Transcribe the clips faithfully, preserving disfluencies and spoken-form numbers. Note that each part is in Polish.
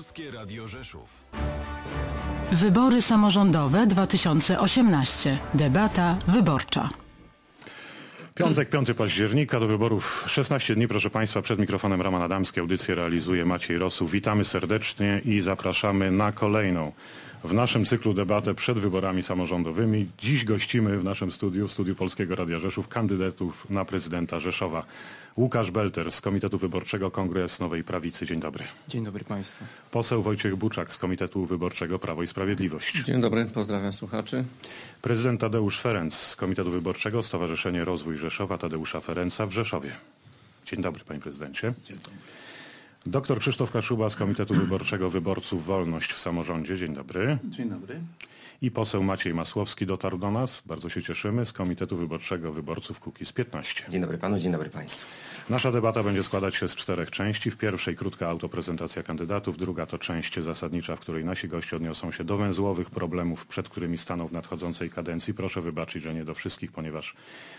Polskie Radio Rzeszów. Wybory samorządowe dwa tysiące osiemnaście. Debata wyborcza. Piątek, piątego października, do wyborów szesnaście dni, proszę Państwa. Przed mikrofonem Roman Adamski, audycję realizuje Maciej Rosów. Witamy serdecznie i zapraszamy na kolejną w naszym cyklu debatę przed wyborami samorządowymi. Dziś gościmy w naszym studiu, w studiu Polskiego Radia Rzeszów, kandydatów na prezydenta Rzeszowa. Łukasz Belter z Komitetu Wyborczego Kongres Nowej Prawicy. Dzień dobry. Dzień dobry Państwu. Poseł Wojciech Buczak z Komitetu Wyborczego Prawo i Sprawiedliwość. Dzień dobry, pozdrawiam słuchaczy. Prezydent Tadeusz Ferenc z Komitetu Wyborczego Stowarzyszenie Rozwój Rzeszowa Tadeusza Ferenca w Rzeszowie. Dzień dobry, panie prezydencie. Dzień dobry. Doktor Krzysztof Kaszuba z Komitetu Wyborczego Wyborców Wolność w Samorządzie. Dzień dobry. Dzień dobry. I poseł Maciej Masłowski dotarł do nas, bardzo się cieszymy, z Komitetu Wyborczego Wyborców Kukiz piętnaście. Dzień dobry panu, dzień dobry państwu. Nasza debata będzie składać się z czterech części. W pierwszej krótka autoprezentacja kandydatów, druga to część zasadnicza, w której nasi goście odniosą się do węzłowych problemów, przed którymi staną w nadchodzącej kadencji. Proszę wybaczyć, że nie do wszystkich, ponieważ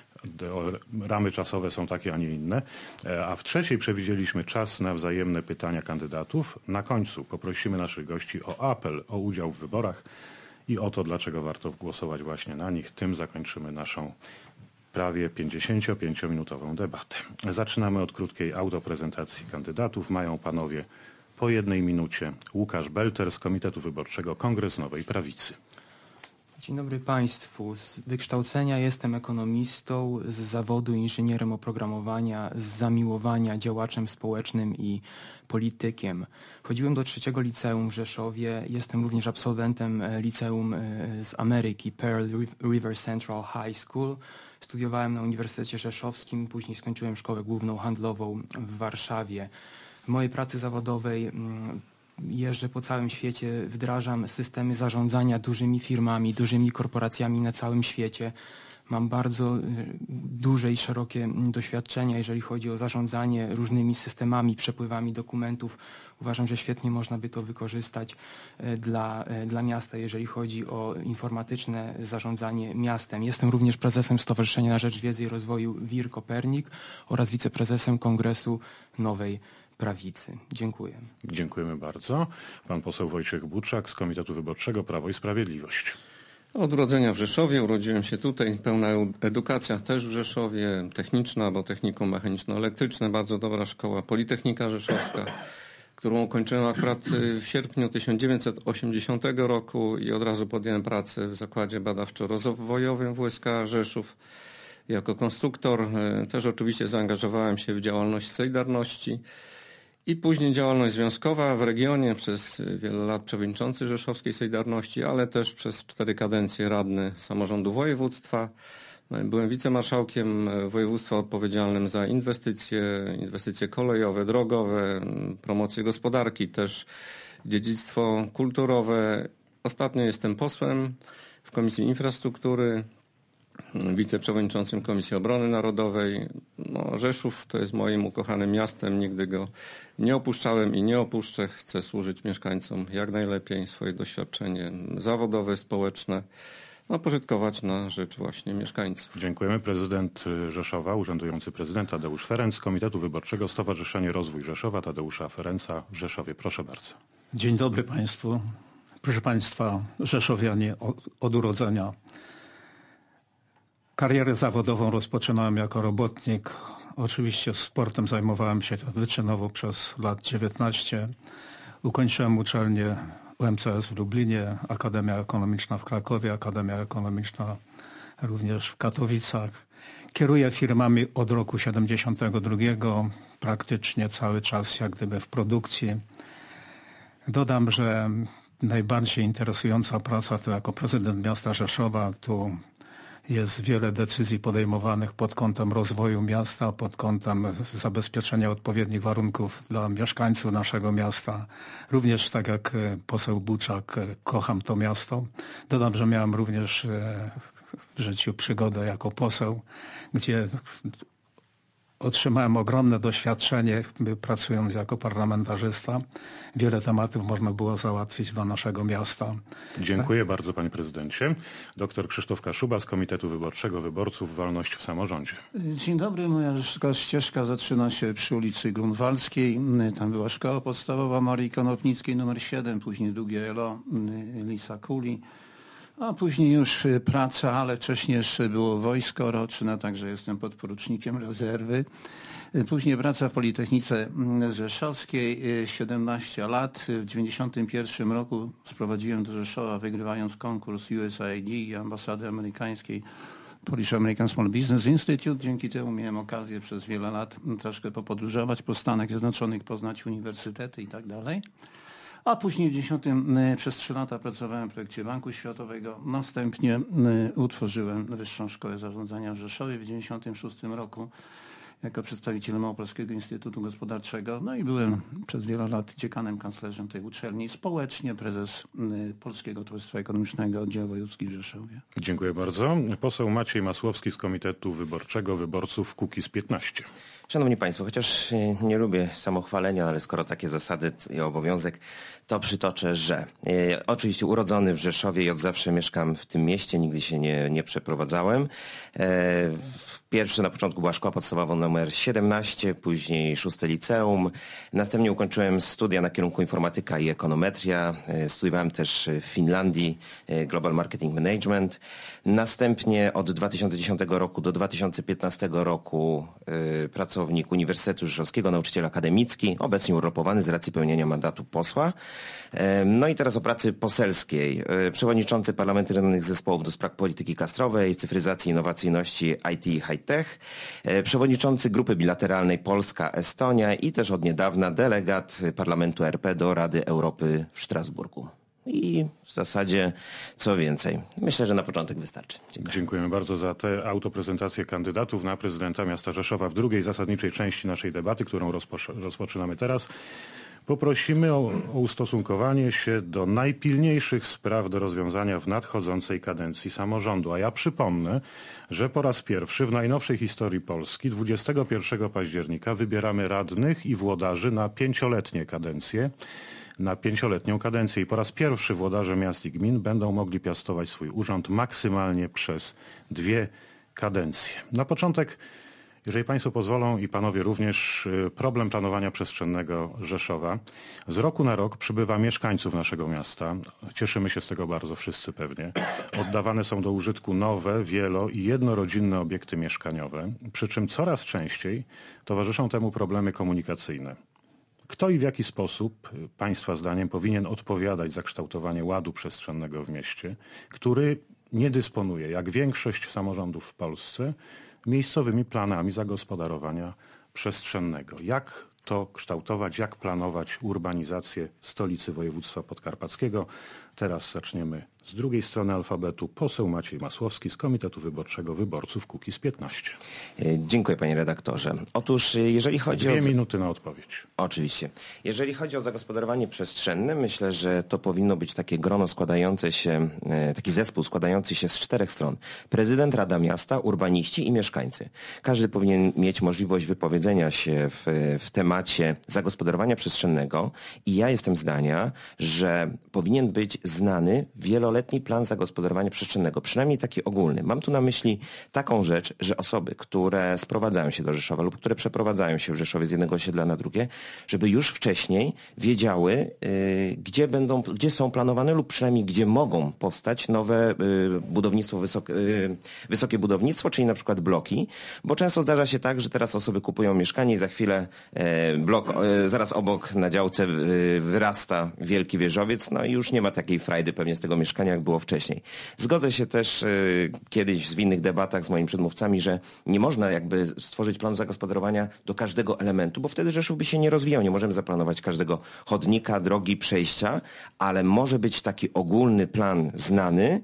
ramy czasowe są takie, a nie inne. A w trzeciej przewidzieliśmy czas na wzajemne pytania kandydatów. Na końcu poprosimy naszych gości o apel o udział w wyborach i o to, dlaczego warto głosować właśnie na nich. Tym zakończymy naszą prawie pięćdziesięciopięciominutową debatę. Zaczynamy od krótkiej autoprezentacji kandydatów. Mają panowie po jednej minucie. Łukasz Belter z Komitetu Wyborczego Kongres Nowej Prawicy. Dzień dobry Państwu. Z wykształcenia jestem ekonomistą, z zawodu inżynierem oprogramowania, z zamiłowania działaczem społecznym i politykiem. Chodziłem do trzeciego liceum w Rzeszowie. Jestem również absolwentem liceum z Ameryki, Pearl River Central High School. Studiowałem na Uniwersytecie Rzeszowskim, później skończyłem szkołę główną handlową w Warszawie. W mojej pracy zawodowej jeżdżę po całym świecie, wdrażam systemy zarządzania dużymi firmami, dużymi korporacjami na całym świecie. Mam bardzo duże i szerokie doświadczenia, jeżeli chodzi o zarządzanie różnymi systemami, przepływami dokumentów. Uważam, że świetnie można by to wykorzystać dla, dla miasta, jeżeli chodzi o informatyczne zarządzanie miastem. Jestem również prezesem Stowarzyszenia na Rzecz Wiedzy i Rozwoju W I R Kopernik oraz wiceprezesem Kongresu Nowej Prawicy. Dziękuję. Dziękujemy bardzo. Pan poseł Wojciech Buczak z Komitetu Wyborczego Prawo i Sprawiedliwość. Od urodzenia w Rzeszowie, urodziłem się tutaj, pełna edukacja też w Rzeszowie, techniczna, bo technikum mechaniczno-elektryczne, bardzo dobra szkoła, Politechnika Rzeszowska, którą ukończyłem akurat w sierpniu tysiąc dziewięćset osiemdziesiątego roku i od razu podjąłem pracę w Zakładzie Badawczo-Rozwojowym W S K Rzeszów. Jako konstruktor też oczywiście zaangażowałem się w działalność Solidarności i później działalność związkowa w regionie, przez wiele lat przewodniczący Rzeszowskiej Solidarności, ale też przez cztery kadencje radny samorządu województwa. Byłem wicemarszałkiem województwa odpowiedzialnym za inwestycje, inwestycje kolejowe, drogowe, promocję gospodarki, też dziedzictwo kulturowe. Ostatnio jestem posłem w Komisji Infrastruktury, wiceprzewodniczącym Komisji Obrony Narodowej. No, Rzeszów to jest moim ukochanym miastem, nigdy go nie opuszczałem i nie opuszczę. Chcę służyć mieszkańcom jak najlepiej, swoje doświadczenie zawodowe, społeczne, no, pożytkować na rzecz właśnie mieszkańców. Dziękujemy. Prezydent Rzeszowa, urzędujący prezydent Tadeusz Ferenc z Komitetu Wyborczego Stowarzyszenie Rozwój Rzeszowa Tadeusza Ferenca w Rzeszowie. Proszę bardzo. Dzień dobry Państwu. Proszę Państwa, rzeszowianie od, od urodzenia. Karierę zawodową rozpoczynałem jako robotnik. Oczywiście sportem zajmowałem się wyczynowo przez lat dziewiętnaście. Ukończyłem uczelnię U M C S w Lublinie, Akademia Ekonomiczna w Krakowie, Akademia Ekonomiczna również w Katowicach. Kieruję firmami od roku siedemdziesiątego drugiego, praktycznie cały czas jak gdyby w produkcji. Dodam, że najbardziej interesująca praca to jako prezydent miasta Rzeszowa. Tu jest wiele decyzji podejmowanych pod kątem rozwoju miasta, pod kątem zabezpieczenia odpowiednich warunków dla mieszkańców naszego miasta. Również tak jak poseł Buczak, kocham to miasto. Dodam, że miałem również w życiu przygodę jako poseł, gdzie Otrzymałem ogromne doświadczenie, pracując jako parlamentarzysta. Wiele tematów można było załatwić dla naszego miasta. Dziękuję bardzo, panie prezydencie. Doktor Krzysztof Kaszuba z Komitetu Wyborczego Wyborców Wolność w Samorządzie. Dzień dobry. Moja ścieżka zaczyna się przy ulicy Grunwaldzkiej. Tam była szkoła podstawowa Marii Konopnickiej numer siedem, później długie L O Lisa Kuli. A później już praca, ale wcześniej jeszcze było wojsko roczne, także jestem podporucznikiem rezerwy. Później praca w Politechnice Rzeszowskiej, siedemnaście lat. W dziewięćdziesiątym pierwszym roku sprowadziłem do Rzeszowa, wygrywając konkurs U S A I D i ambasady amerykańskiej Polish American Small Business Institute. Dzięki temu miałem okazję przez wiele lat troszkę popodróżować po Stanach Zjednoczonych, poznać uniwersytety i tak dalej. A później w dziewięćdziesiątym przez trzy lata pracowałem w projekcie Banku Światowego. Następnie utworzyłem Wyższą Szkołę Zarządzania w Rzeszowie w dziewięćdziesiątym szóstym roku jako przedstawiciel Małopolskiego Instytutu Gospodarczego. No i byłem przez wiele lat dziekanem, kanclerzem tej uczelni. Społecznie prezes Polskiego Towarzystwa Ekonomicznego Oddział Wojewódzki w Rzeszowie. Dziękuję bardzo. Poseł Maciej Masłowski z Komitetu Wyborczego Wyborców Kukiz piętnaście. Szanowni Państwo, chociaż nie lubię samochwalenia, ale skoro takie zasady i obowiązek, to przytoczę, że e, oczywiście urodzony w Rzeszowie i od zawsze mieszkam w tym mieście, nigdy się nie, nie przeprowadzałem. E, pierwsze na początku była szkoła podstawowa numer siedemnaście, później szóste liceum. Następnie ukończyłem studia na kierunku informatyka i ekonometria. E, studiowałem też w Finlandii e, Global Marketing Management. Następnie od dwa tysiące dziesiątego roku do dwa tysiące piętnastego roku e, pracownik Uniwersytetu Rzeszowskiego, nauczyciel akademicki, obecnie urlopowany z racji pełnienia mandatu posła. No i teraz o pracy poselskiej. Przewodniczący parlamentarnych zespołów do spraw polityki kadrowej, cyfryzacji, innowacyjności, I T i high-tech. Przewodniczący grupy bilateralnej Polska-Estonia i też od niedawna delegat Parlamentu R P do Rady Europy w Strasburgu. I w zasadzie co więcej. Myślę, że na początek wystarczy. Dziękuję. Dziękujemy bardzo za tę autoprezentację kandydatów na prezydenta miasta Rzeszowa w drugiej zasadniczej części naszej debaty, którą rozpoc- rozpoczynamy teraz. Poprosimy o, o ustosunkowanie się do najpilniejszych spraw do rozwiązania w nadchodzącej kadencji samorządu. A ja przypomnę, że po raz pierwszy w najnowszej historii Polski dwudziestego pierwszego października wybieramy radnych i włodarzy na pięcioletnie kadencje. Na pięcioletnią kadencję i po raz pierwszy włodarze miast i gmin będą mogli piastować swój urząd maksymalnie przez dwie kadencje. Na początek, jeżeli Państwo pozwolą i Panowie również, problem planowania przestrzennego Rzeszowa. Z roku na rok przybywa mieszkańców naszego miasta. Cieszymy się z tego bardzo wszyscy pewnie. Oddawane są do użytku nowe, wielo- i jednorodzinne obiekty mieszkaniowe, przy czym coraz częściej towarzyszą temu problemy komunikacyjne. Kto i w jaki sposób, Państwa zdaniem, powinien odpowiadać za kształtowanie ładu przestrzennego w mieście, który nie dysponuje, jak większość samorządów w Polsce, miejscowymi planami zagospodarowania przestrzennego? Jak to kształtować, jak planować urbanizację stolicy województwa podkarpackiego? Teraz zaczniemy z drugiej strony alfabetu. Poseł Maciej Masłowski z Komitetu Wyborczego Wyborców Kukiz piętnaście. Dziękuję, panie redaktorze. Otóż jeżeli chodzi Dwie o... minuty na odpowiedź. Oczywiście. Jeżeli chodzi o zagospodarowanie przestrzenne, myślę, że to powinno być takie grono składające się, taki zespół składający się z czterech stron. Prezydent, Rada Miasta, urbaniści i mieszkańcy. Każdy powinien mieć możliwość wypowiedzenia się w, w temacie zagospodarowania przestrzennego i ja jestem zdania, że powinien być znany wieloletni plan zagospodarowania przestrzennego, przynajmniej taki ogólny. Mam tu na myśli taką rzecz, że osoby, które sprowadzają się do Rzeszowa lub które przeprowadzają się w Rzeszowie z jednego osiedla na drugie, żeby już wcześniej wiedziały, y, gdzie będą, gdzie są planowane lub przynajmniej gdzie mogą powstać nowe y, budownictwo, wysokie, y, wysokie budownictwo, czyli na przykład bloki, bo często zdarza się tak, że teraz osoby kupują mieszkanie i za chwilę y, blok y, zaraz obok na działce y, wyrasta wielki wieżowiec, no i już nie ma takiej frajdy pewnie z tego mieszkania, jak było wcześniej. Zgodzę się też y, kiedyś w innych debatach z moimi przedmówcami, że nie można jakby stworzyć planu zagospodarowania do każdego elementu, bo wtedy Rzeszów by się nie rozwijał. Nie możemy zaplanować każdego chodnika, drogi, przejścia, ale może być taki ogólny plan znany,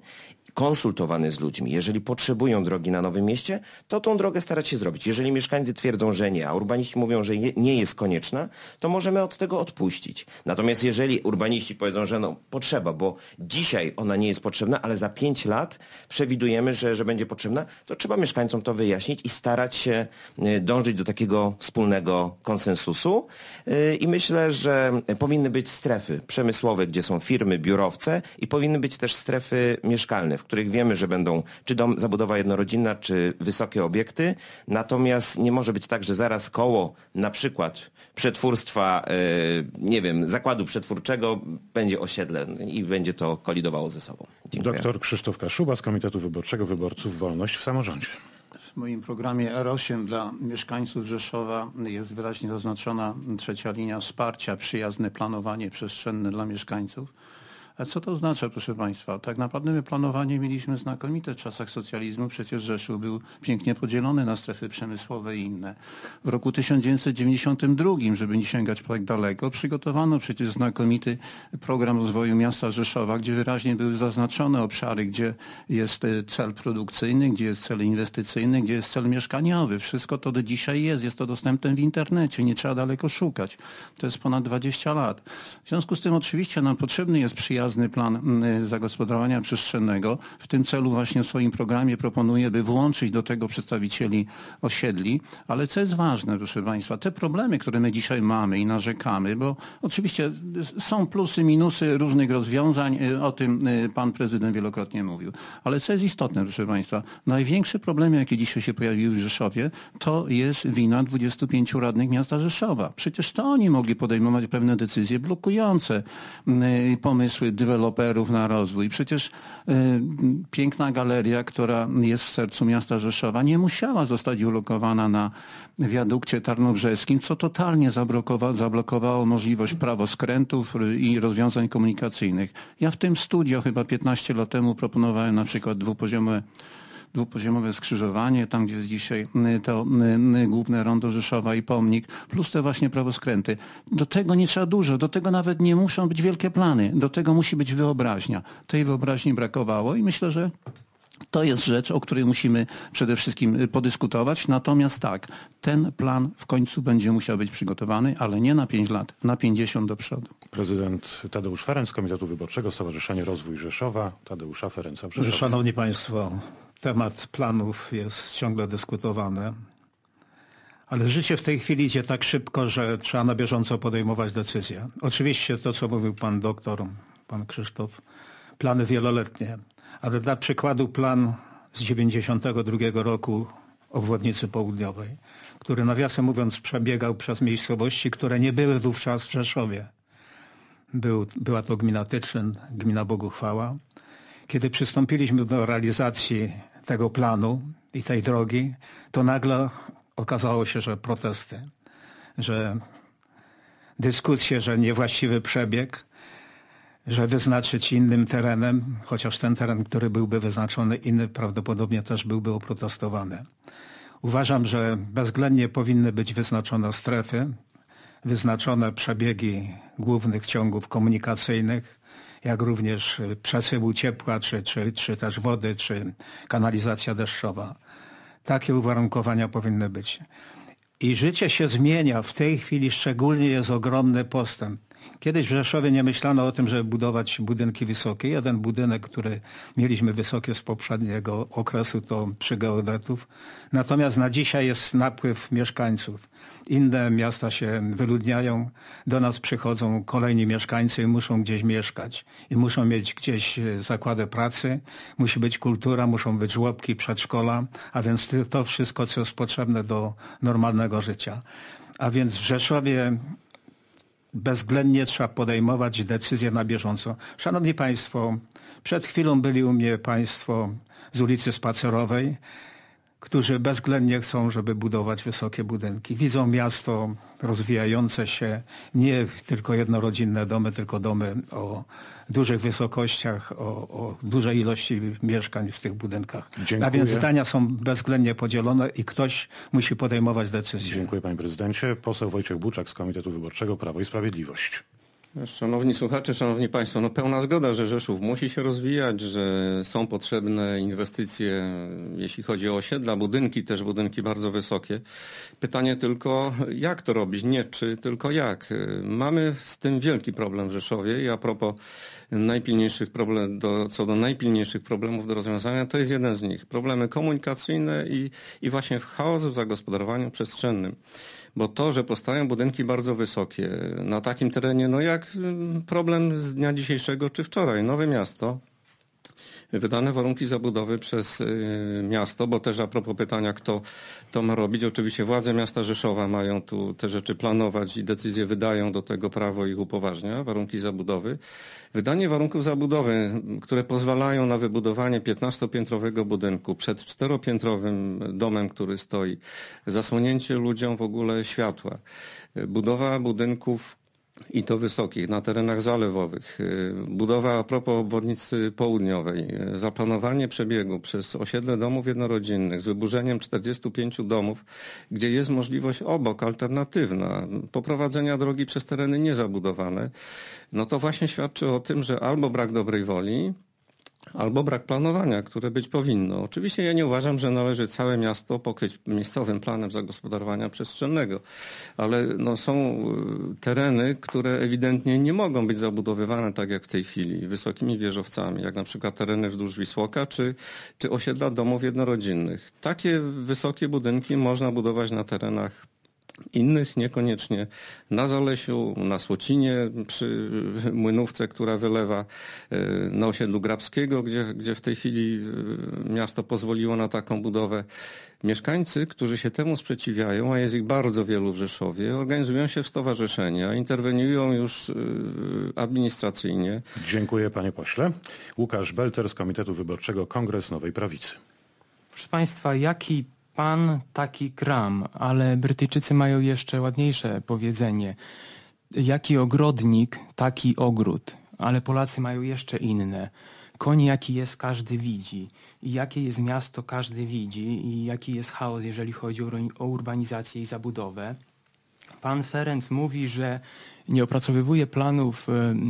konsultowany z ludźmi. Jeżeli potrzebują drogi na Nowym Mieście, to tą drogę starać się zrobić. Jeżeli mieszkańcy twierdzą, że nie, a urbaniści mówią, że nie jest konieczna, to możemy od tego odpuścić. Natomiast jeżeli urbaniści powiedzą, że no potrzeba, bo dzisiaj ona nie jest potrzebna, ale za pięć lat przewidujemy, że, że będzie potrzebna, to trzeba mieszkańcom to wyjaśnić i starać się dążyć do takiego wspólnego konsensusu. I myślę, że powinny być strefy przemysłowe, gdzie są firmy, biurowce i powinny być też strefy mieszkalne, w których wiemy, że będą czy dom, zabudowa jednorodzinna, czy wysokie obiekty. Natomiast nie może być tak, że zaraz koło na przykład przetwórstwa, nie wiem, zakładu przetwórczego będzie osiedle i będzie to kolidowało ze sobą. Dziękuję. Doktor Krzysztof Kaszuba z Komitetu Wyborczego Wyborców Wolność w Samorządzie. W moim programie R osiem dla mieszkańców Rzeszowa jest wyraźnie zaznaczona trzecia linia wsparcia, przyjazne planowanie przestrzenne dla mieszkańców. A co to oznacza, proszę Państwa? Tak naprawdę my planowanie mieliśmy znakomite w czasach socjalizmu. Przecież Rzeszów był pięknie podzielony na strefy przemysłowe i inne. W roku tysiąc dziewięćset dziewięćdziesiątym drugim, żeby nie sięgać tak daleko, przygotowano przecież znakomity program rozwoju miasta Rzeszowa, gdzie wyraźnie były zaznaczone obszary, gdzie jest cel produkcyjny, gdzie jest cel inwestycyjny, gdzie jest cel mieszkaniowy. Wszystko to do dzisiaj jest. Jest to dostępne w internecie. Nie trzeba daleko szukać. To jest ponad dwadzieścia lat. W związku z tym oczywiście nam potrzebny jest przyjazny plan zagospodarowania przestrzennego. W tym celu właśnie w swoim programie proponuję, by włączyć do tego przedstawicieli osiedli. Ale co jest ważne, proszę Państwa, te problemy, które my dzisiaj mamy i narzekamy, bo oczywiście są plusy, minusy różnych rozwiązań, o tym pan prezydent wielokrotnie mówił. Ale co jest istotne, proszę Państwa, największe problemy, jakie dzisiaj się pojawiły w Rzeszowie, to jest wina dwudziestu pięciu radnych miasta Rzeszowa. Przecież to oni mogli podejmować pewne decyzje blokujące pomysły deweloperów na rozwój. Przecież y, piękna galeria, która jest w sercu miasta Rzeszowa, nie musiała zostać ulokowana na wiadukcie tarnobrzeskim, co totalnie zablokowa- zablokowało możliwość prawoskrętów i rozwiązań komunikacyjnych. Ja w tym studio chyba piętnaście lat temu proponowałem na przykład dwupoziomowe dwupoziomowe skrzyżowanie, tam gdzie jest dzisiaj to główne rondo Rzeszowa i pomnik, plus te właśnie prawoskręty. Do tego nie trzeba dużo, do tego nawet nie muszą być wielkie plany, do tego musi być wyobraźnia. Tej wyobraźni brakowało i myślę, że to jest rzecz, o której musimy przede wszystkim podyskutować. Natomiast tak, ten plan w końcu będzie musiał być przygotowany, ale nie na pięć lat, na pięćdziesiąt do przodu. Prezydent Tadeusz Ferenc z Komitetu Wyborczego Stowarzyszenie Rozwój Rzeszowa. Tadeusza Ferenca w Rzeszowie. Szanowni Państwo, temat planów jest ciągle dyskutowany, ale życie w tej chwili idzie tak szybko, że trzeba na bieżąco podejmować decyzje. Oczywiście to, co mówił pan doktor, pan Krzysztof, plany wieloletnie, ale dla przykładu plan z dziewięćdziesiątego drugiego roku obwodnicy południowej, który nawiasem mówiąc przebiegał przez miejscowości, które nie były wówczas w Rzeszowie. Był, była to gmina Tyczyn, gmina Boguchwała. Kiedy przystąpiliśmy do realizacji tego planu i tej drogi, to nagle okazało się, że protesty, że dyskusje, że niewłaściwy przebieg, że wyznaczyć innym terenem, chociaż ten teren, który byłby wyznaczony inny, prawdopodobnie też byłby oprotestowany. Uważam, że bezwzględnie powinny być wyznaczone strefy, wyznaczone przebiegi głównych ciągów komunikacyjnych, jak również przesyłu ciepła, czy, czy, czy też wody, czy kanalizacja deszczowa. Takie uwarunkowania powinny być. I życie się zmienia. W tej chwili szczególnie jest ogromny postęp. Kiedyś w Rzeszowie nie myślano o tym, żeby budować budynki wysokie. Jeden budynek, który mieliśmy wysokie z poprzedniego okresu, to przy geodetów. Natomiast na dzisiaj jest napływ mieszkańców. Inne miasta się wyludniają, do nas przychodzą kolejni mieszkańcy i muszą gdzieś mieszkać. I muszą mieć gdzieś zakłady pracy, musi być kultura, muszą być żłobki, przedszkola, a więc to wszystko, co jest potrzebne do normalnego życia. A więc w Rzeszowie bezwzględnie trzeba podejmować decyzje na bieżąco. Szanowni Państwo, przed chwilą byli u mnie Państwo z ulicy Spacerowej, którzy bezwzględnie chcą, żeby budować wysokie budynki. Widzą miasto rozwijające się, nie tylko jednorodzinne domy, tylko domy o dużych wysokościach, o, o dużej ilości mieszkań w tych budynkach. Dziękuję. A więc zdania są bezwzględnie podzielone i ktoś musi podejmować decyzje. Dziękuję panie prezydencie. Poseł Wojciech Buczak z Komitetu Wyborczego Prawo i Sprawiedliwość. Szanowni słuchacze, szanowni państwo, no pełna zgoda, że Rzeszów musi się rozwijać, że są potrzebne inwestycje, jeśli chodzi o osiedla, budynki, też budynki bardzo wysokie. Pytanie tylko, jak to robić? Nie czy, tylko jak. Mamy z tym wielki problem w Rzeszowie i a propos najpilniejszych problem, do, co do najpilniejszych problemów do rozwiązania, to jest jeden z nich. Problemy komunikacyjne i, i właśnie chaos w zagospodarowaniu przestrzennym. Bo to, że powstają budynki bardzo wysokie na takim terenie, no jak problem z dnia dzisiejszego czy wczoraj, Nowe Miasto, wydane warunki zabudowy przez miasto, bo też a propos pytania, kto to ma robić, oczywiście władze miasta Rzeszowa mają tu te rzeczy planować i decyzje wydają, do tego prawo ich upoważnia, warunki zabudowy. Wydanie warunków zabudowy, które pozwalają na wybudowanie piętnastopiętrowego budynku przed czteropiętrowym domem, który stoi, zasłonięcie ludziom w ogóle światła, budowa budynków i to wysokich, na terenach zalewowych, budowa a propos obwodnicy południowej, zaplanowanie przebiegu przez osiedle domów jednorodzinnych z wyburzeniem czterdziestu pięciu domów, gdzie jest możliwość obok, alternatywna, poprowadzenia drogi przez tereny niezabudowane, no to właśnie świadczy o tym, że albo brak dobrej woli, albo brak planowania, które być powinno. Oczywiście ja nie uważam, że należy całe miasto pokryć miejscowym planem zagospodarowania przestrzennego, ale no są tereny, które ewidentnie nie mogą być zabudowywane tak jak w tej chwili, wysokimi wieżowcami, jak na przykład tereny wzdłuż Wisłoka czy, czy osiedla domów jednorodzinnych. Takie wysokie budynki można budować na terenach innych, niekoniecznie na Zalesiu, na Słocinie, przy Młynówce, która wylewa, na osiedlu Grabskiego, gdzie, gdzie w tej chwili miasto pozwoliło na taką budowę. Mieszkańcy, którzy się temu sprzeciwiają, a jest ich bardzo wielu w Rzeszowie, organizują się w stowarzyszenia, interweniują już administracyjnie. Dziękuję panie pośle. Łukasz Belter z Komitetu Wyborczego Kongres Nowej Prawicy. Proszę państwa, jaki pan, taki kram, ale Brytyjczycy mają jeszcze ładniejsze powiedzenie. Jaki ogrodnik, taki ogród, ale Polacy mają jeszcze inne. Koń jaki jest, każdy widzi. I jakie jest miasto, każdy widzi. I jaki jest chaos, jeżeli chodzi o urbanizację i zabudowę. Pan Ferenc mówi, że nie opracowywuje planów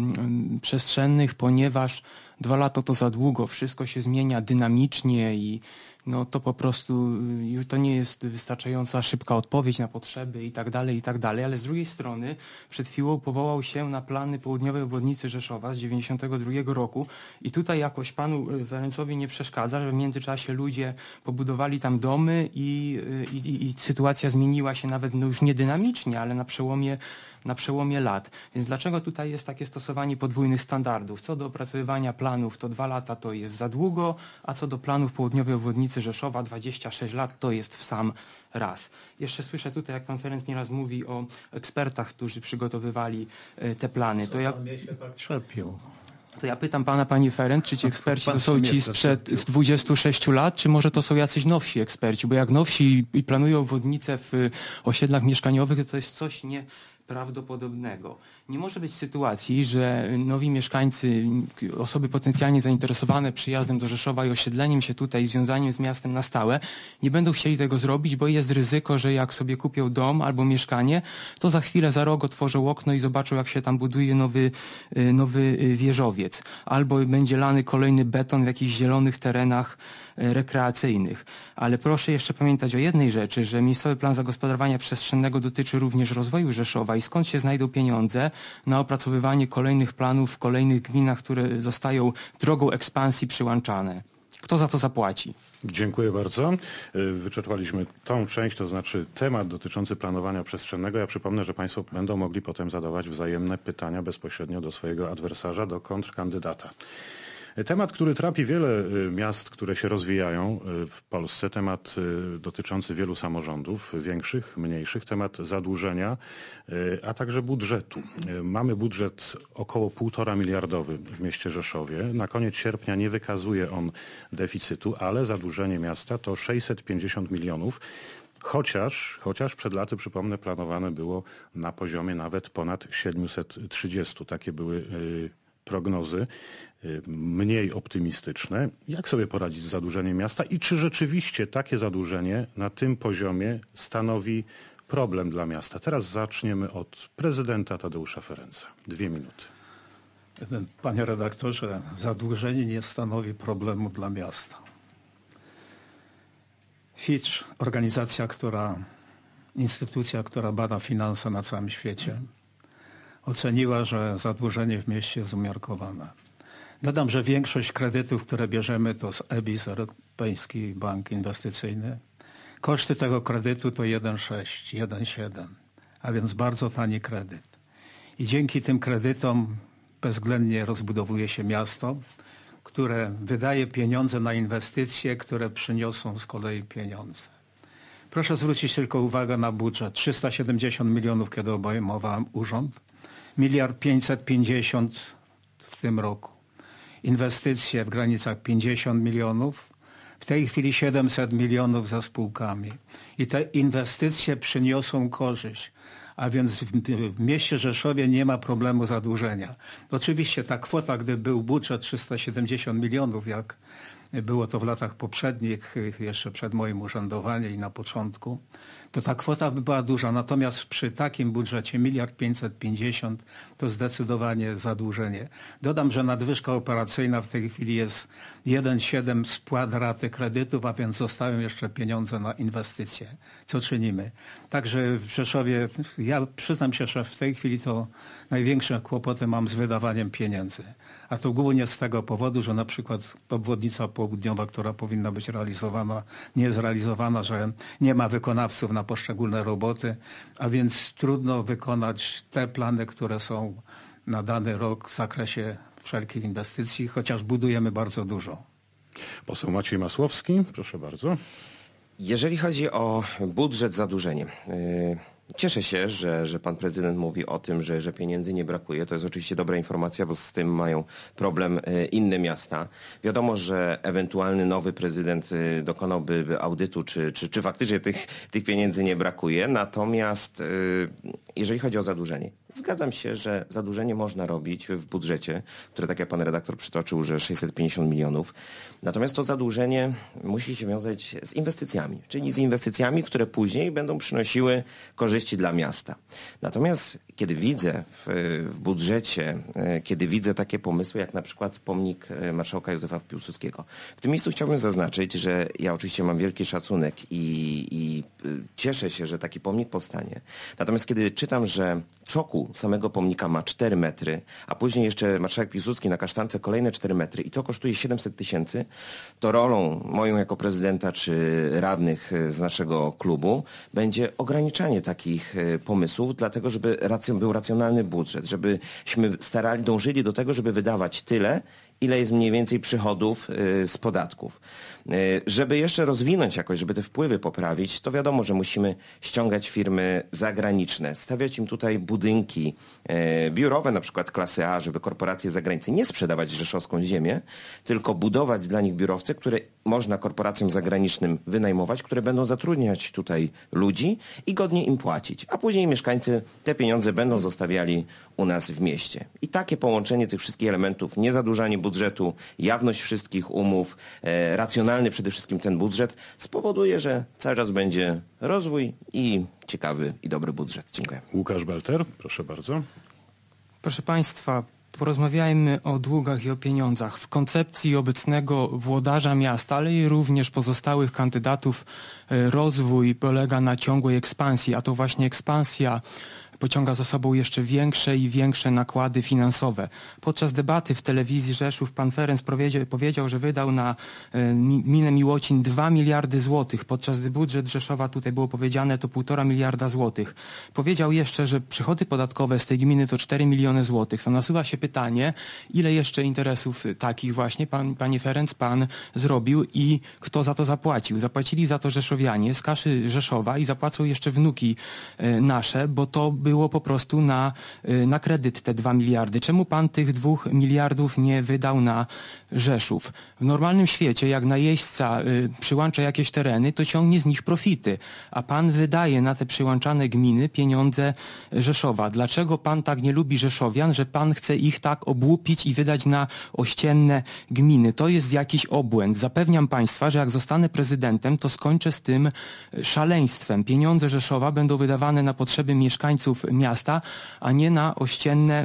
y, przestrzennych, ponieważ dwa lata to za długo. Wszystko się zmienia dynamicznie i no to po prostu to nie jest wystarczająca szybka odpowiedź na potrzeby i tak dalej, i tak dalej, ale z drugiej strony przed chwilą powołał się na plany południowej obwodnicy Rzeszowa z dziewięćdziesiątego drugiego roku i tutaj jakoś panu Ferencowi nie przeszkadza, że w międzyczasie ludzie pobudowali tam domy i, i, i sytuacja zmieniła się nawet no już nie dynamicznie, ale na przełomie na przełomie lat. Więc dlaczego tutaj jest takie stosowanie podwójnych standardów? Co do opracowywania planów, to dwa lata to jest za długo, a co do planów południowej obwodnicy Rzeszowa dwadzieścia sześć lat to jest w sam raz. Jeszcze słyszę tutaj, jak pan Ferenc nieraz mówi o ekspertach, którzy przygotowywali te plany. To ja... Trzepił. To ja pytam pana, panie Ferenc, czy ci eksperci to są ci sprzed z dwudziestu sześciu lat, czy może to są jacyś nowsi eksperci? Bo jak nowsi i planują obwodnice w osiedlach mieszkaniowych, to, to jest coś nie... prawdopodobnego. Nie może być sytuacji, że nowi mieszkańcy, osoby potencjalnie zainteresowane przyjazdem do Rzeszowa i osiedleniem się tutaj, związaniem z miastem na stałe, nie będą chcieli tego zrobić, bo jest ryzyko, że jak sobie kupią dom albo mieszkanie, to za chwilę, za rok otworzą okno i zobaczą, jak się tam buduje nowy, nowy wieżowiec. Albo będzie lany kolejny beton w jakichś zielonych terenach rekreacyjnych. Ale proszę jeszcze pamiętać o jednej rzeczy, że miejscowy plan zagospodarowania przestrzennego dotyczy również rozwoju Rzeszowa i skąd się znajdą pieniądze na opracowywanie kolejnych planów w kolejnych gminach, które zostają drogą ekspansji przyłączane. Kto za to zapłaci? Dziękuję bardzo. Wyczerpaliśmy tą część, to znaczy temat dotyczący planowania przestrzennego. Ja przypomnę, że państwo będą mogli potem zadawać wzajemne pytania bezpośrednio do swojego adwersarza, do kontrkandydata. Temat, który trapi wiele miast, które się rozwijają w Polsce, temat dotyczący wielu samorządów, większych, mniejszych, temat zadłużenia, a także budżetu. Mamy budżet około półtora miliardowy w mieście Rzeszowie. Na koniec sierpnia nie wykazuje on deficytu, ale zadłużenie miasta to sześćset pięćdziesiąt milionów. Chociaż, chociaż przed laty, przypomnę, planowane było na poziomie nawet ponad siedemset trzydzieści. Takie były yy, prognozy mniej optymistyczne. Jak sobie poradzić z zadłużeniem miasta i czy rzeczywiście takie zadłużenie na tym poziomie stanowi problem dla miasta. Teraz zaczniemy od prezydenta Tadeusza Ferenca. Dwie minuty. Panie redaktorze, zadłużenie nie stanowi problemu dla miasta. Fitch, organizacja, która, instytucja, która bada finanse na całym świecie, oceniła, że zadłużenie w mieście jest umiarkowane. Dodam, że większość kredytów, które bierzemy, to z E B I S, Europejski Bank Inwestycyjny. Koszty tego kredytu to jeden przecinek sześć, jeden przecinek siedem, a więc bardzo tani kredyt. I dzięki tym kredytom bezwzględnie rozbudowuje się miasto, które wydaje pieniądze na inwestycje, które przyniosą z kolei pieniądze. Proszę zwrócić tylko uwagę na budżet. trzysta siedemdziesiąt milionów, kiedy obejmowałem urząd. miliard pięćset pięćdziesiąt w tym roku. Inwestycje w granicach pięćdziesiąt milionów. W tej chwili siedemset milionów za spółkami. I te inwestycje przyniosą korzyść. A więc w, w mieście Rzeszowie nie ma problemu zadłużenia. Oczywiście ta kwota, gdy był budżet trzysta siedemdziesiąt milionów, jak było to w latach poprzednich, jeszcze przed moim urzędowaniem i na początku, to ta kwota by była duża. Natomiast przy takim budżecie miliard pięćset pięćdziesiąt to zdecydowanie zadłużenie. Dodam, że nadwyżka operacyjna w tej chwili jest jeden przecinek siedem spłat raty kredytów, a więc zostają jeszcze pieniądze na inwestycje. Co czynimy? Także w Rzeszowie, ja przyznam się, że w tej chwili to największe kłopoty mam z wydawaniem pieniędzy. A to głównie z tego powodu, że na przykład obwodnica południowa, która powinna być realizowana, nie jest realizowana, że nie ma wykonawców na poszczególne roboty, a więc trudno wykonać te plany, które są na dany rok w zakresie wszelkich inwestycji, chociaż budujemy bardzo dużo. Poseł Maciej Masłowski, proszę bardzo. Jeżeli chodzi o budżet, zadłużenie. Cieszę się, że, że pan prezydent mówi o tym, że, że pieniędzy nie brakuje. To jest oczywiście dobra informacja, bo z tym mają problem inne miasta. Wiadomo, że ewentualny nowy prezydent dokonałby audytu, czy, czy, czy faktycznie tych, tych pieniędzy nie brakuje. Natomiast jeżeli chodzi o zadłużenie, zgadzam się, że zadłużenie można robić w budżecie, które tak jak pan redaktor przytoczył, że sześćset pięćdziesiąt milionów. Natomiast to zadłużenie musi się wiązać z inwestycjami, czyli z inwestycjami, które później będą przynosiły korzyści dla miasta. Natomiast kiedy widzę w, w budżecie, kiedy widzę takie pomysły, jak na przykład pomnik marszałka Józefa Piłsudskiego. W tym miejscu chciałbym zaznaczyć, że ja oczywiście mam wielki szacunek i, i cieszę się, że taki pomnik powstanie. Natomiast kiedy czytam, że cokół samego pomnika ma cztery metry, a później jeszcze marszałek Piłsudski na kasztance kolejne cztery metry i to kosztuje siedemset tysięcy, to rolą moją jako prezydenta czy radnych z naszego klubu będzie ograniczanie takich pomysłów, dlatego żeby racjon, był racjonalny budżet, żebyśmy starali, dążyli do tego, żeby wydawać tyle, ile jest mniej więcej przychodów z podatków. Żeby jeszcze rozwinąć jakoś, żeby te wpływy poprawić, to wiadomo, że musimy ściągać firmy zagraniczne, stawiać im tutaj budynki biurowe, na przykład klasy A, żeby korporacje zagraniczne nie sprzedawać rzeszowską ziemię, tylko budować dla nich biurowce, które można korporacjom zagranicznym wynajmować, które będą zatrudniać tutaj ludzi i godnie im płacić. A później mieszkańcy te pieniądze będą zostawiali u nas w mieście. I takie połączenie tych wszystkich elementów, niezadłużanie budżetu, jawność wszystkich umów, e, racjonalny przede wszystkim ten budżet spowoduje, że cały czas będzie rozwój i ciekawy i dobry budżet. Dziękuję. Łukasz Belter, proszę bardzo. Proszę Państwa, porozmawiajmy o długach i o pieniądzach. W koncepcji obecnego włodarza miasta, ale i również pozostałych kandydatów rozwój polega na ciągłej ekspansji, a to właśnie ekspansja pociąga za sobą jeszcze większe i większe nakłady finansowe. Podczas debaty w telewizji Rzeszów pan Ferenc powiedział, że wydał na gminę Miłocin dwa miliardy złotych, podczas gdy budżet Rzeszowa, tutaj było powiedziane, to półtora miliarda złotych. Powiedział jeszcze, że przychody podatkowe z tej gminy to cztery miliony złotych. To nasuwa się pytanie, ile jeszcze interesów takich właśnie, pan, panie Ferenc, pan zrobił i kto za to zapłacił? Zapłacili za to rzeszowianie z kaszy Rzeszowa i zapłacą jeszcze wnuki nasze, bo to by było po prostu na, na kredyt te dwa miliardy. Czemu pan tych dwóch miliardów nie wydał na Rzeszów? W normalnym świecie, jak najeźdźca przyłącza jakieś tereny, to ciągnie z nich profity, a pan wydaje na te przyłączane gminy pieniądze Rzeszowa. Dlaczego pan tak nie lubi Rzeszowian, że pan chce ich tak obłupić i wydać na ościenne gminy? To jest jakiś obłęd. Zapewniam państwa, że jak zostanę prezydentem, to skończę z tym szaleństwem. Pieniądze Rzeszowa będą wydawane na potrzeby mieszkańców miasta, a nie na ościenne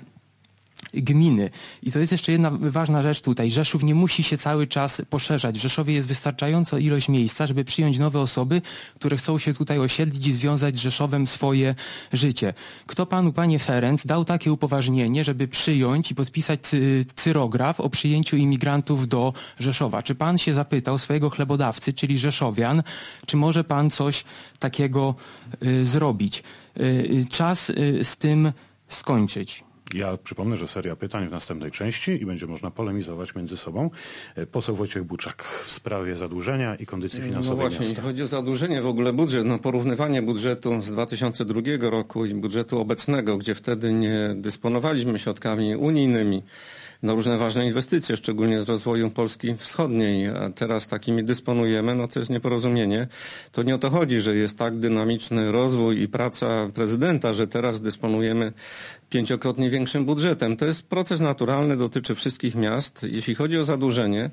gminy. I to jest jeszcze jedna ważna rzecz tutaj. Rzeszów nie musi się cały czas poszerzać. W Rzeszowie jest wystarczająca ilość miejsca, żeby przyjąć nowe osoby, które chcą się tutaj osiedlić i związać z Rzeszowem swoje życie. Kto panu, panie Ferenc, dał takie upoważnienie, żeby przyjąć i podpisać cy cyrograf o przyjęciu imigrantów do Rzeszowa? Czy pan się zapytał swojego chlebodawcy, czyli Rzeszowian, czy może pan coś takiego y, zrobić? Y, czas y, z tym skończyć. Ja przypomnę, że seria pytań w następnej części i będzie można polemizować między sobą. Poseł Wojciech Buczak w sprawie zadłużenia i kondycji finansowej no właśnie, miasta. jeśli chodzi o zadłużenie, w ogóle budżet, no porównywanie budżetu z dwa tysiące drugiego roku i budżetu obecnego, gdzie wtedy nie dysponowaliśmy środkami unijnymi na różne ważne inwestycje, szczególnie z rozwoju Polski Wschodniej, a teraz takimi dysponujemy, no to jest nieporozumienie. To nie o to chodzi, że jest tak dynamiczny rozwój i praca prezydenta, że teraz dysponujemy pięciokrotnie większym budżetem. To jest proces naturalny, dotyczy wszystkich miast. Jeśli chodzi o zadłużenie,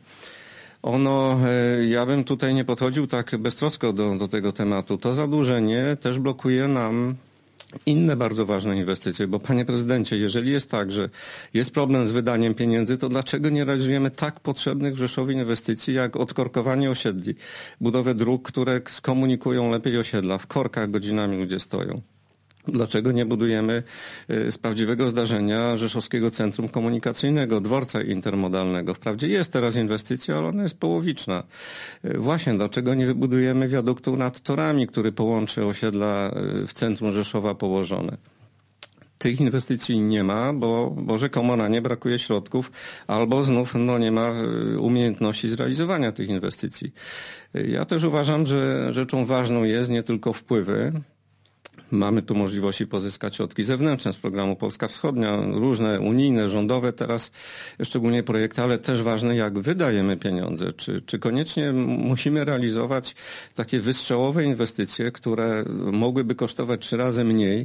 ono, ja bym tutaj nie podchodził tak beztrosko do, do tego tematu. To zadłużenie też blokuje nam inne bardzo ważne inwestycje, bo panie prezydencie, jeżeli jest tak, że jest problem z wydaniem pieniędzy, to dlaczego nie realizujemy tak potrzebnych w Rzeszowie inwestycji, jak odkorkowanie osiedli, budowę dróg, które skomunikują lepiej osiedla, w korkach godzinami ludzie stoją? Dlaczego nie budujemy z prawdziwego zdarzenia Rzeszowskiego Centrum Komunikacyjnego, dworca intermodalnego? Wprawdzie jest teraz inwestycja, ale ona jest połowiczna. Właśnie, dlaczego nie wybudujemy wiaduktu nad torami, który połączy osiedla w centrum Rzeszowa położone? Tych inwestycji nie ma, bo, bo rzekomo na nie brakuje środków, albo znów no, nie ma umiejętności zrealizowania tych inwestycji. Ja też uważam, że rzeczą ważną jest nie tylko wpływy. Mamy tu możliwości pozyskać środki zewnętrzne z programu Polska Wschodnia, różne unijne, rządowe teraz, szczególnie projekty, ale też ważne, jak wydajemy pieniądze. Czy, czy koniecznie musimy realizować takie wystrzałowe inwestycje, które mogłyby kosztować trzy razy mniej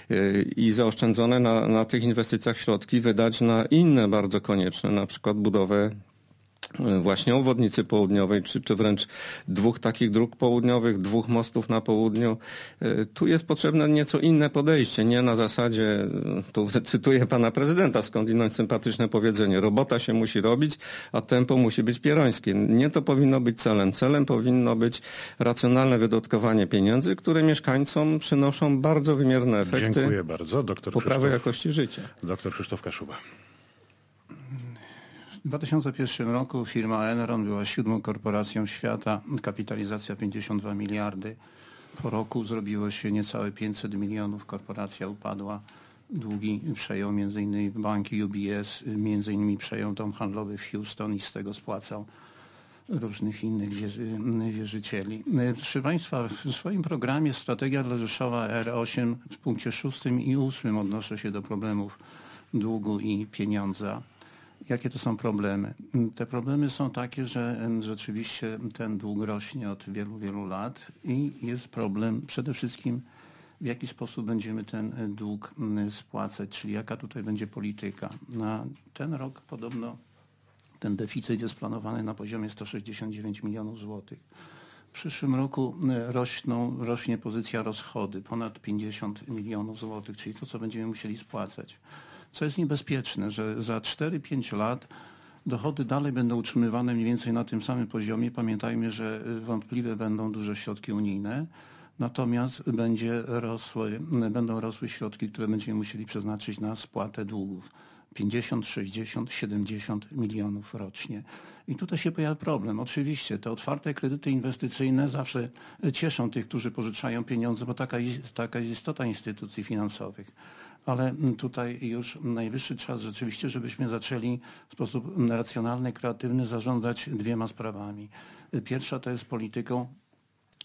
i zaoszczędzone na, na tych inwestycjach środki wydać na inne bardzo konieczne, na przykład budowę właśnie obwodnicy południowej, czy, czy wręcz dwóch takich dróg południowych, dwóch mostów na południu. Tu jest potrzebne nieco inne podejście, nie na zasadzie, tu cytuję pana prezydenta, skądinąd sympatyczne powiedzenie, robota się musi robić, a tempo musi być pierońskie. Nie to powinno być celem. Celem powinno być racjonalne wydatkowanie pieniędzy, które mieszkańcom przynoszą bardzo wymierne efekty. Dziękuję bardzo. Doktor poprawy Krzysztof, jakości życia. Doktor Krzysztof Kaszuba. W dwa tysiące pierwszym roku firma Enron była siódmą korporacją świata, kapitalizacja pięćdziesiąt dwa miliardy. Po roku zrobiło się niecałe pięćset milionów, korporacja upadła, długi przejął między innymi banki U B S, między innymi przejął dom handlowy w Houston i z tego spłacał różnych innych wierzy, wierzycieli. Proszę państwa, w swoim programie Strategia dla Rzeszowa R osiem w punkcie szóstym i ósmym odnoszę się do problemów długu i pieniądza. Jakie to są problemy? Te problemy są takie, że rzeczywiście ten dług rośnie od wielu, wielu lat i jest problem przede wszystkim, w jaki sposób będziemy ten dług spłacać, czyli jaka tutaj będzie polityka. Na ten rok podobno ten deficyt jest planowany na poziomie sto sześćdziesiąt dziewięć milionów złotych. W przyszłym roku rośną, rośnie pozycja rozchody, ponad pięćdziesiąt milionów złotych, czyli to, co będziemy musieli spłacać. Co jest niebezpieczne, że za cztery pięć lat dochody dalej będą utrzymywane mniej więcej na tym samym poziomie. Pamiętajmy, że wątpliwe będą duże środki unijne, natomiast będzie rosły, będą rosły środki, które będziemy musieli przeznaczyć na spłatę długów. pięćdziesiąt, sześćdziesiąt, siedemdziesiąt milionów rocznie. I tutaj się pojawia problem. Oczywiście te otwarte kredyty inwestycyjne zawsze cieszą tych, którzy pożyczają pieniądze, bo taka jest, taka jest istota instytucji finansowych. Ale tutaj już najwyższy czas rzeczywiście, żebyśmy zaczęli w sposób racjonalny, kreatywny zarządzać dwiema sprawami. Pierwsza to jest polityką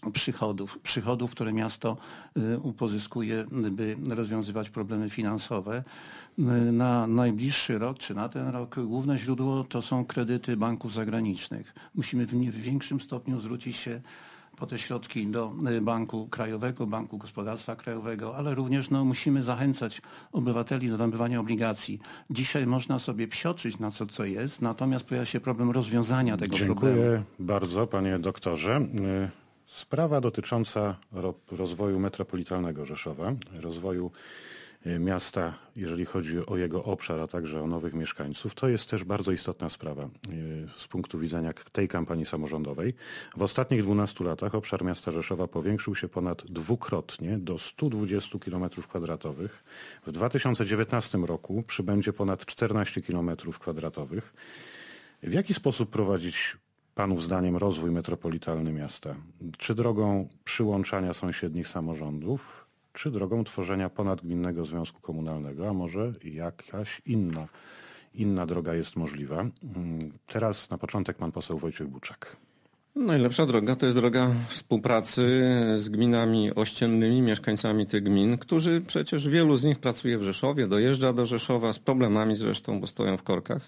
przychodów, przychodów, które miasto pozyskuje, by rozwiązywać problemy finansowe. Na najbliższy rok, czy na ten rok, główne źródło to są kredyty banków zagranicznych. Musimy w, w większym stopniu zwrócić się po te środki do Banku Krajowego, Banku Gospodarstwa Krajowego, ale również no, musimy zachęcać obywateli do nabywania obligacji. Dzisiaj można sobie psioczyć na co, co jest, natomiast pojawia się problem rozwiązania tego Dziękuję problemu. Dziękuję bardzo, panie doktorze. Sprawa dotycząca rozwoju metropolitalnego Rzeszowa, rozwoju miasta, jeżeli chodzi o jego obszar, a także o nowych mieszkańców, to jest też bardzo istotna sprawa z punktu widzenia tej kampanii samorządowej. W ostatnich dwunastu latach obszar miasta Rzeszowa powiększył się ponad dwukrotnie do stu dwudziestu kilometrów kwadratowych. W dwa tysiące dziewiętnastym roku przybędzie ponad czternaście kilometrów kwadratowych. W jaki sposób prowadzić panów zdaniem rozwój metropolitalny miasta? Czy drogą przyłączania sąsiednich samorządów, czy drogą tworzenia ponadgminnego związku komunalnego, a może jakaś inna, inna droga jest możliwa? Teraz na początek pan poseł Wojciech Buczak. Najlepsza droga to jest droga współpracy z gminami ościennymi, mieszkańcami tych gmin, którzy przecież wielu z nich pracuje w Rzeszowie, dojeżdża do Rzeszowa z problemami zresztą, bo stoją w korkach.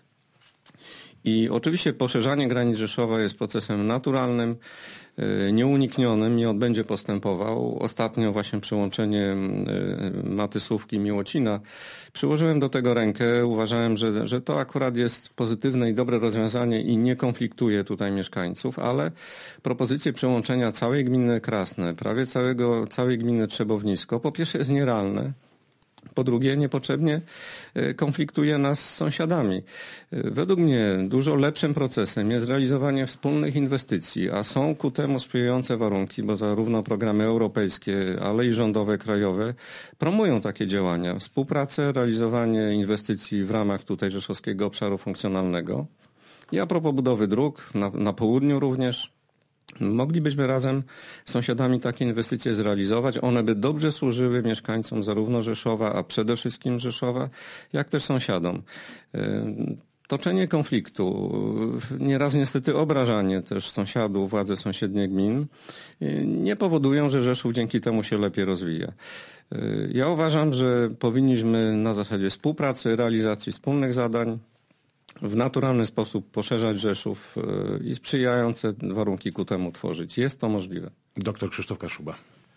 I oczywiście poszerzanie granic Rzeszowa jest procesem naturalnym, nieuniknionym i on będzie postępował. Ostatnio właśnie przyłączenie Matysówki, Miłocina. Przyłożyłem do tego rękę, uważałem, że, że to akurat jest pozytywne i dobre rozwiązanie i nie konfliktuje tutaj mieszkańców, ale propozycje przyłączenia całej gminy Krasne, prawie całego, całej gminy Trzebownisko, po pierwsze jest nierealne. Po drugie, niepotrzebnie konfliktuje nas z sąsiadami. Według mnie dużo lepszym procesem jest realizowanie wspólnych inwestycji, a są ku temu sprzyjające warunki, bo zarówno programy europejskie, ale i rządowe, krajowe promują takie działania. Współpracę, realizowanie inwestycji w ramach tutaj Rzeszowskiego Obszaru Funkcjonalnego. I a propos budowy dróg, na, na południu również, moglibyśmy razem z sąsiadami takie inwestycje zrealizować. One by dobrze służyły mieszkańcom zarówno Rzeszowa, a przede wszystkim Rzeszowa, jak też sąsiadom. Toczenie konfliktu, nieraz niestety obrażanie też sąsiadów, władze sąsiednich gmin nie powodują, że Rzeszów dzięki temu się lepiej rozwija. Ja uważam, że powinniśmy na zasadzie współpracy, realizacji wspólnych zadań w naturalny sposób poszerzać Rzeszów i sprzyjające warunki ku temu tworzyć. Jest to możliwe. Doktor Krzysztof Kaszuba.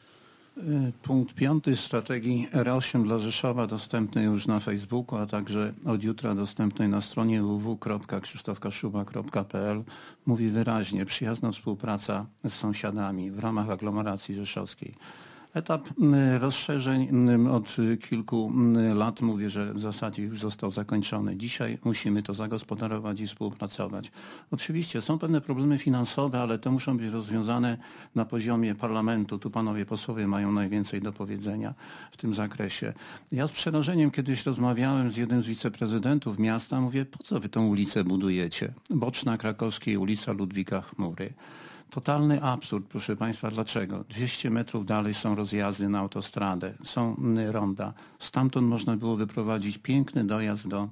Punkt piąty strategii R osiem dla Rzeszowa, dostępny już na Facebooku, a także od jutra dostępny na stronie w w w kropka krzysztof kaszuba kropka p l, mówi wyraźnie: przyjazna współpraca z sąsiadami w ramach aglomeracji rzeszowskiej. Etap rozszerzeń od kilku lat, mówię, że w zasadzie już został zakończony. Dzisiaj musimy to zagospodarować i współpracować. Oczywiście są pewne problemy finansowe, ale te muszą być rozwiązane na poziomie parlamentu. Tu panowie posłowie mają najwięcej do powiedzenia w tym zakresie. Ja z przerażeniem kiedyś rozmawiałem z jednym z wiceprezydentów miasta. Mówię, po co wy tą ulicę budujecie? Boczna Krakowskiej, ulica Ludwika Chmury. Totalny absurd, proszę państwa. Dlaczego? dwieście metrów dalej są rozjazdy na autostradę, są ronda. Stamtąd można było wyprowadzić piękny dojazd do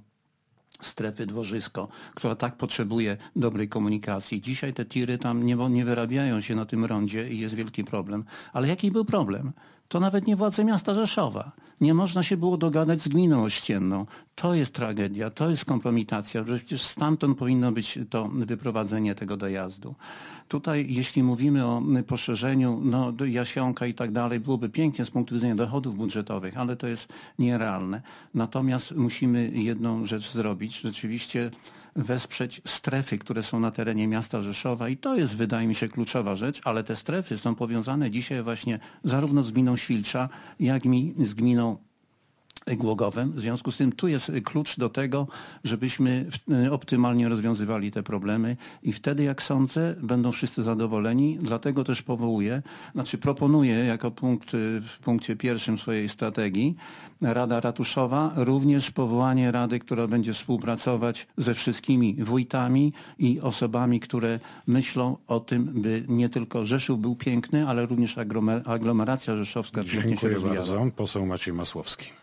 strefy Dworzysko, która tak potrzebuje dobrej komunikacji. Dzisiaj te tiry tam nie, nie wyrabiają się na tym rondzie i jest wielki problem. Ale jaki był problem? To nawet nie władze miasta Rzeszowa. Nie można się było dogadać z gminą ościenną. To jest tragedia, to jest kompromitacja, że przecież stamtąd powinno być to wyprowadzenie tego dojazdu. Tutaj, jeśli mówimy o poszerzeniu, no, Jasionka i tak dalej, byłoby pięknie z punktu widzenia dochodów budżetowych, ale to jest nierealne. Natomiast musimy jedną rzecz zrobić, rzeczywiście wesprzeć strefy, które są na terenie miasta Rzeszowa i to jest, wydaje mi się, kluczowa rzecz, ale te strefy są powiązane dzisiaj właśnie zarówno z gminą Świlcza, jak i z gminą Głogowem. W związku z tym tu jest klucz do tego, żebyśmy optymalnie rozwiązywali te problemy i wtedy, jak sądzę, będą wszyscy zadowoleni. Dlatego też powołuję, znaczy proponuję jako punkt w punkcie pierwszym swojej strategii Rada Ratuszowa, również powołanie rady, która będzie współpracować ze wszystkimi wójtami i osobami, które myślą o tym, by nie tylko Rzeszów był piękny, ale również aglomeracja rzeszowska pięknie się Dziękuję rozwijała. bardzo. Poseł Maciej Masłowski.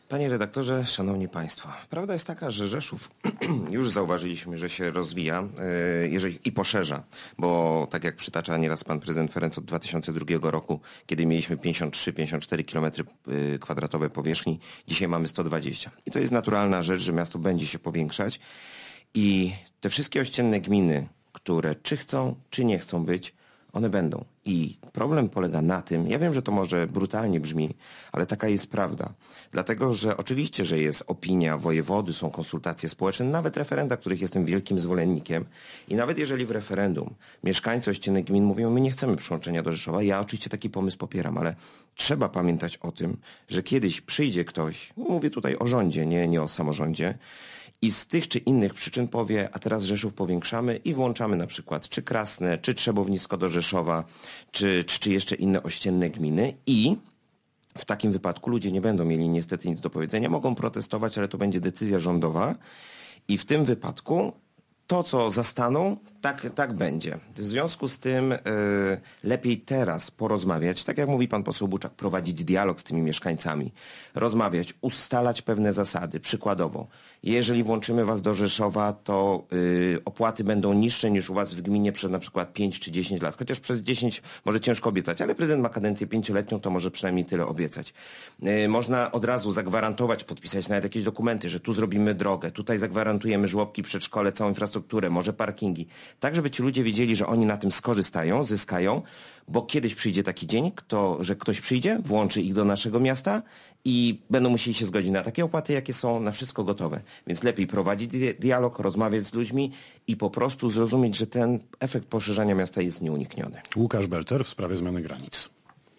Panie redaktorze, szanowni państwo, prawda jest taka, że Rzeszów już zauważyliśmy, że się rozwija jeżeli, i poszerza, bo tak jak przytacza nieraz pan prezydent Ferenc od dwa tysiące drugiego roku, kiedy mieliśmy pięćdziesiąt trzy pięćdziesiąt cztery kilometry kwadratowe powierzchni, dzisiaj mamy sto dwadzieścia. I to jest naturalna rzecz, że miasto będzie się powiększać i te wszystkie ościenne gminy, które czy chcą, czy nie chcą być, one będą. I problem polega na tym, ja wiem, że to może brutalnie brzmi, ale taka jest prawda. Dlatego, że oczywiście, że jest opinia wojewody, są konsultacje społeczne, nawet referenda, których jestem wielkim zwolennikiem. I nawet jeżeli w referendum mieszkańcy ościennych gmin mówią, my nie chcemy przyłączenia do Rzeszowa, ja oczywiście taki pomysł popieram, ale trzeba pamiętać o tym, że kiedyś przyjdzie ktoś, mówię tutaj o rządzie, nie, nie o samorządzie, i z tych czy innych przyczyn powie, a teraz Rzeszów powiększamy i włączamy na przykład czy Krasne, czy Trzebownisko do Rzeszowa, czy, czy, czy jeszcze inne ościenne gminy i w takim wypadku ludzie nie będą mieli niestety nic do powiedzenia, mogą protestować, ale to będzie decyzja rządowa i w tym wypadku to, co zastaną, tak, tak będzie. W związku z tym y, lepiej teraz porozmawiać, tak jak mówi pan poseł Buczak, prowadzić dialog z tymi mieszkańcami, rozmawiać, ustalać pewne zasady. Przykładowo, jeżeli włączymy was do Rzeszowa, to y, opłaty będą niższe niż u was w gminie przez na przykład pięć czy dziesięć lat. Chociaż przez dziesięć może ciężko obiecać, ale prezydent ma kadencję pięcioletnią, to może przynajmniej tyle obiecać. Y, można od razu zagwarantować, podpisać nawet jakieś dokumenty, że tu zrobimy drogę, tutaj zagwarantujemy żłobki, przedszkole, całą infrastrukturę, może parkingi. Tak, żeby ci ludzie wiedzieli, że oni na tym skorzystają, zyskają, bo kiedyś przyjdzie taki dzień, kto, że ktoś przyjdzie, włączy ich do naszego miasta i będą musieli się zgodzić na takie opłaty, jakie są, na wszystko gotowe. Więc lepiej prowadzić dialog, rozmawiać z ludźmi i po prostu zrozumieć, że ten efekt poszerzania miasta jest nieunikniony. Łukasz Belter w sprawie zmiany granic.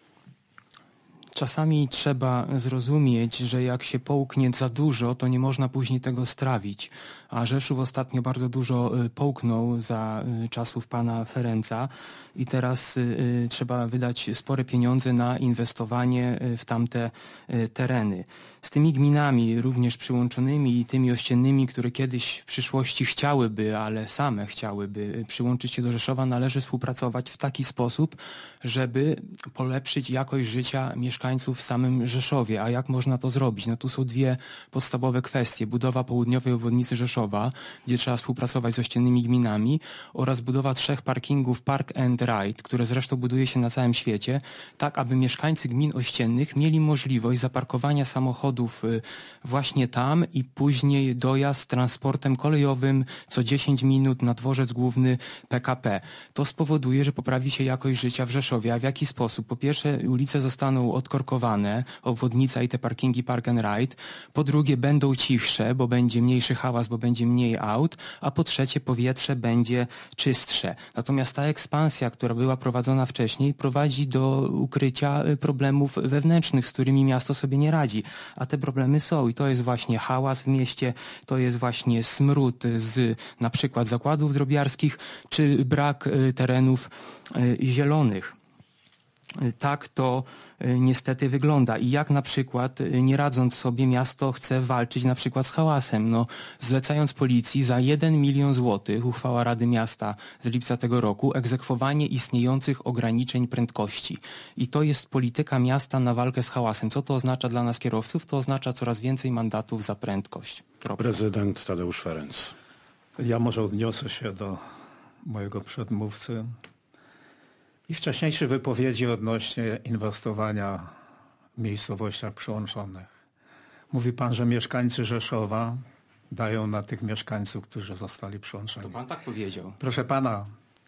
Czasami trzeba zrozumieć, że jak się połknie za dużo, to nie można później tego strawić. A Rzeszów ostatnio bardzo dużo połknął za czasów pana Ferenca i teraz trzeba wydać spore pieniądze na inwestowanie w tamte tereny. Z tymi gminami również przyłączonymi i tymi ościennymi, które kiedyś w przyszłości chciałyby, ale same chciałyby przyłączyć się do Rzeszowa, należy współpracować w taki sposób, żeby polepszyć jakość życia mieszkańców w samym Rzeszowie. A jak można to zrobić? No tu są dwie podstawowe kwestie. Budowa południowej obwodnicy Rzeszowa, gdzie trzeba współpracować z ościennymi gminami, oraz budowa trzech parkingów Park and Ride, które zresztą buduje się na całym świecie, tak aby mieszkańcy gmin ościennych mieli możliwość zaparkowania samochodów właśnie tam i później dojazd transportem kolejowym co dziesięć minut na dworzec główny P K P. To spowoduje, że poprawi się jakość życia w Rzeszowie. A w jaki sposób? Po pierwsze, ulice zostaną odkorkowane, obwodnica i te parkingi Park and Ride. Po drugie, będą cichsze, bo będzie mniejszy hałas, bo będzie mniej aut. A po trzecie, powietrze będzie czystsze. Natomiast ta ekspansja, która była prowadzona wcześniej, prowadzi do ukrycia problemów wewnętrznych, z którymi miasto sobie nie radzi. A te problemy są i to jest właśnie hałas w mieście, to jest właśnie smród z na przykład zakładów drobiarskich, czy brak terenów zielonych. Tak to niestety wygląda. I jak na przykład, nie radząc sobie, miasto chce walczyć na przykład z hałasem. No, zlecając policji za jeden milion złotych, uchwała Rady Miasta z lipca tego roku, egzekwowanie istniejących ograniczeń prędkości. I to jest polityka miasta na walkę z hałasem. Co to oznacza dla nas kierowców? To oznacza coraz więcej mandatów za prędkość. Kropka. Prezydent Tadeusz Ferenc. Ja może odniosę się do mojego przedmówcy i wcześniejszej wypowiedzi odnośnie inwestowania w miejscowościach przyłączonych. Mówi pan, że mieszkańcy Rzeszowa dają na tych mieszkańców, którzy zostali przyłączeni. To pan tak powiedział. Proszę pana,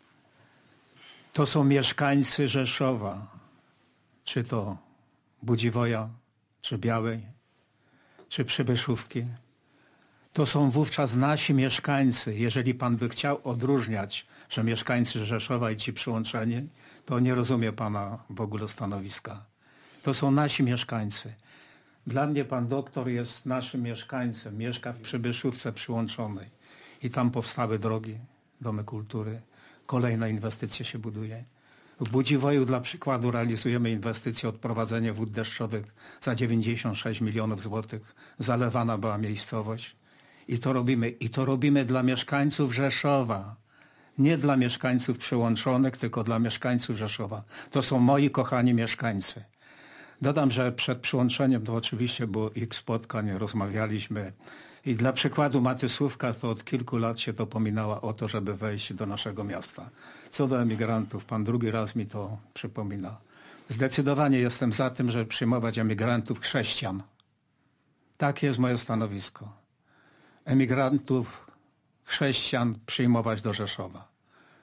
to są mieszkańcy Rzeszowa, czy to Budziwoja, czy Białej, czy Przybyszówki. To są wówczas nasi mieszkańcy. Jeżeli pan by chciał odróżniać, że mieszkańcy Rzeszowa i ci przyłączeni, to nie rozumie pana w ogóle stanowiska. To są nasi mieszkańcy. Dla mnie pan doktor jest naszym mieszkańcem. Mieszka w Przybyszówce przyłączonej. I tam powstały drogi, domy kultury. Kolejne inwestycje się buduje. W Budziwoju dla przykładu realizujemy inwestycje odprowadzenia wód deszczowych za dziewięćdziesiąt sześć milionów złotych. Zalewana była miejscowość. I to robimy. I to robimy dla mieszkańców Rzeszowa. Nie dla mieszkańców przyłączonych, tylko dla mieszkańców Rzeszowa. To są moi kochani mieszkańcy. Dodam, że przed przyłączeniem to oczywiście było ich spotkań, rozmawialiśmy i dla przykładu Matysłówka to od kilku lat się dopominała o to, żeby wejść do naszego miasta. Co do emigrantów, pan drugi raz mi to przypomina. Zdecydowanie jestem za tym, żeby przyjmować emigrantów chrześcijan. Takie jest moje stanowisko. Emigrantów chrześcijan przyjmować do Rzeszowa.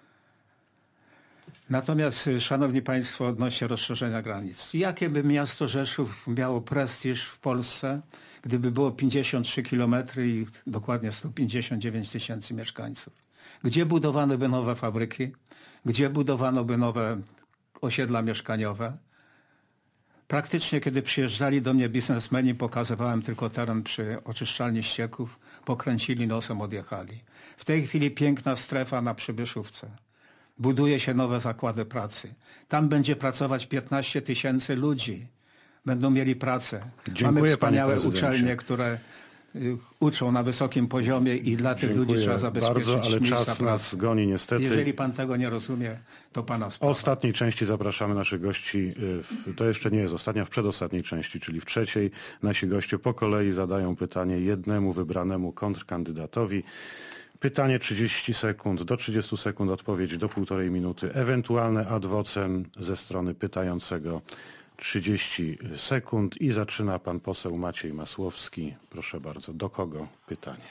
Natomiast, szanowni państwo, odnośnie rozszerzenia granic. Jakie by miasto Rzeszów miało prestiż w Polsce, gdyby było pięćdziesiąt trzy kilometry i dokładnie sto pięćdziesiąt dziewięć tysięcy mieszkańców? Gdzie budowano by nowe fabryki? Gdzie budowano by nowe osiedla mieszkaniowe? Praktycznie, kiedy przyjeżdżali do mnie biznesmeni, pokazywałem tylko teren przy oczyszczalni ścieków, pokręcili nosem, odjechali. W tej chwili piękna strefa na Przybyszówce. Buduje się nowe zakłady pracy. Tam będzie pracować piętnaście tysięcy ludzi. Będą mieli pracę. Dziękuję, Mamy wspaniałe panie prezydencie. uczelnie, które y, uczą na wysokim poziomie i dla tych Dziękuję ludzi trzeba zabezpieczyć bardzo, ale miejsca czas pracy. nas goni niestety. Jeżeli pan tego nie rozumie, to pana W sprawa. ostatniej części zapraszamy naszych gości. W, to jeszcze nie jest ostatnia, w przedostatniej części, czyli w trzeciej. Nasi goście po kolei zadają pytanie jednemu wybranemu kontrkandydatowi. Pytanie trzydzieści sekund, do trzydziestu sekund odpowiedź do półtorej minuty. Ewentualne ad vocem ze strony pytającego trzydzieści sekund i zaczyna pan poseł Maciej Masłowski. Proszę bardzo, do kogo pytanie?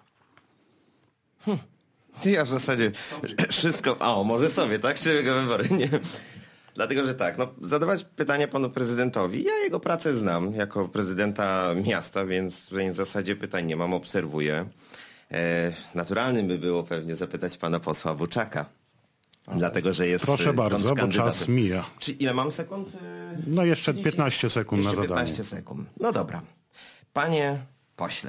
Hmm. Ja w zasadzie wszystko... A, o, może sobie, tak? Czy jego wybory? Nie. Dlatego, że tak, no, zadawać pytanie panu prezydentowi. Ja jego pracę znam jako prezydenta miasta, więc w zasadzie pytań nie mam, obserwuję. E, naturalnym by było pewnie zapytać pana posła Buczaka. Dlatego, że jest Proszę bardzo, bo czas mija. Czy ile mam sekund? No jeszcze piętnaście sekund jeszcze na zadanie. piętnaście sekund. No dobra. Panie pośle,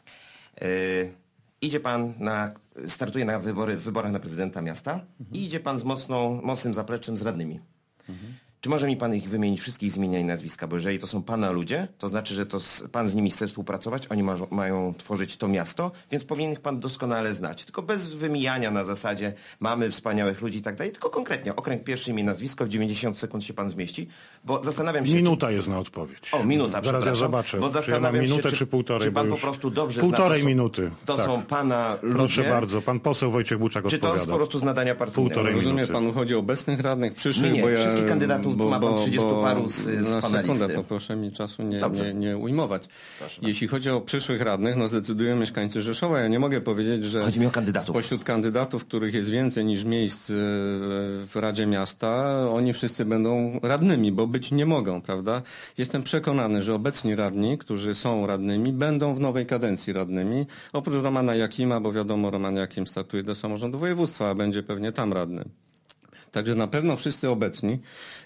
yy, idzie pan na, startuje na wybory, w wyborach na prezydenta miasta mhm. i idzie pan z mocną, mocnym zapleczem z radnymi. Mhm. Czy może mi pan ich wymienić, wszystkich z imienia i nazwiska? Bo jeżeli to są pana ludzie, to znaczy, że to z, pan z nimi chce współpracować, oni ma, mają tworzyć to miasto, więc powinien ich pan doskonale znać. Tylko bez wymijania na zasadzie mamy wspaniałych ludzi i tak dalej, tylko konkretnie okręg pierwszy, imię, nazwisko, w dziewięćdziesiąt sekund się pan zmieści, bo zastanawiam się... Minuta czy... jest na odpowiedź. O, minuta, Zaraz ja zobaczę, bo czy ja mam minutę, się, czy półtorej. Czy pan bo po prostu dobrze półtorej zna, to minuty. Są, to tak. są pana ludzie? Proszę bardzo, pan poseł Wojciech Buczak czy odpowiada. Czy to jest po prostu z nadania partyjnego? Półtorej Rozumie minuty. panu, chodzi o obecnych radnych, przyszłych, nie, nie, bo ja... wszystkich kandydatów, bo, ma pan trzydziestu bo, paru z, z na pana sekundę, listy. to proszę mi czasu nie, Dobrze. nie, nie ujmować. Proszę Jeśli chodzi o przyszłych radnych, no zdecydują mieszkańcy Rzeszowa. Ja nie mogę powiedzieć, że chodzi mi o kandydatów. Spośród kandydatów, których jest więcej niż miejsc w Radzie Miasta, oni wszyscy będą radnymi, bo być nie mogą, prawda? Jestem przekonany, że obecni radni, którzy są radnymi, będą w nowej kadencji radnymi. Oprócz Romana Jakima, bo wiadomo, Roman Jakim startuje do samorządu województwa, a będzie pewnie tam radny. Także na pewno wszyscy obecni,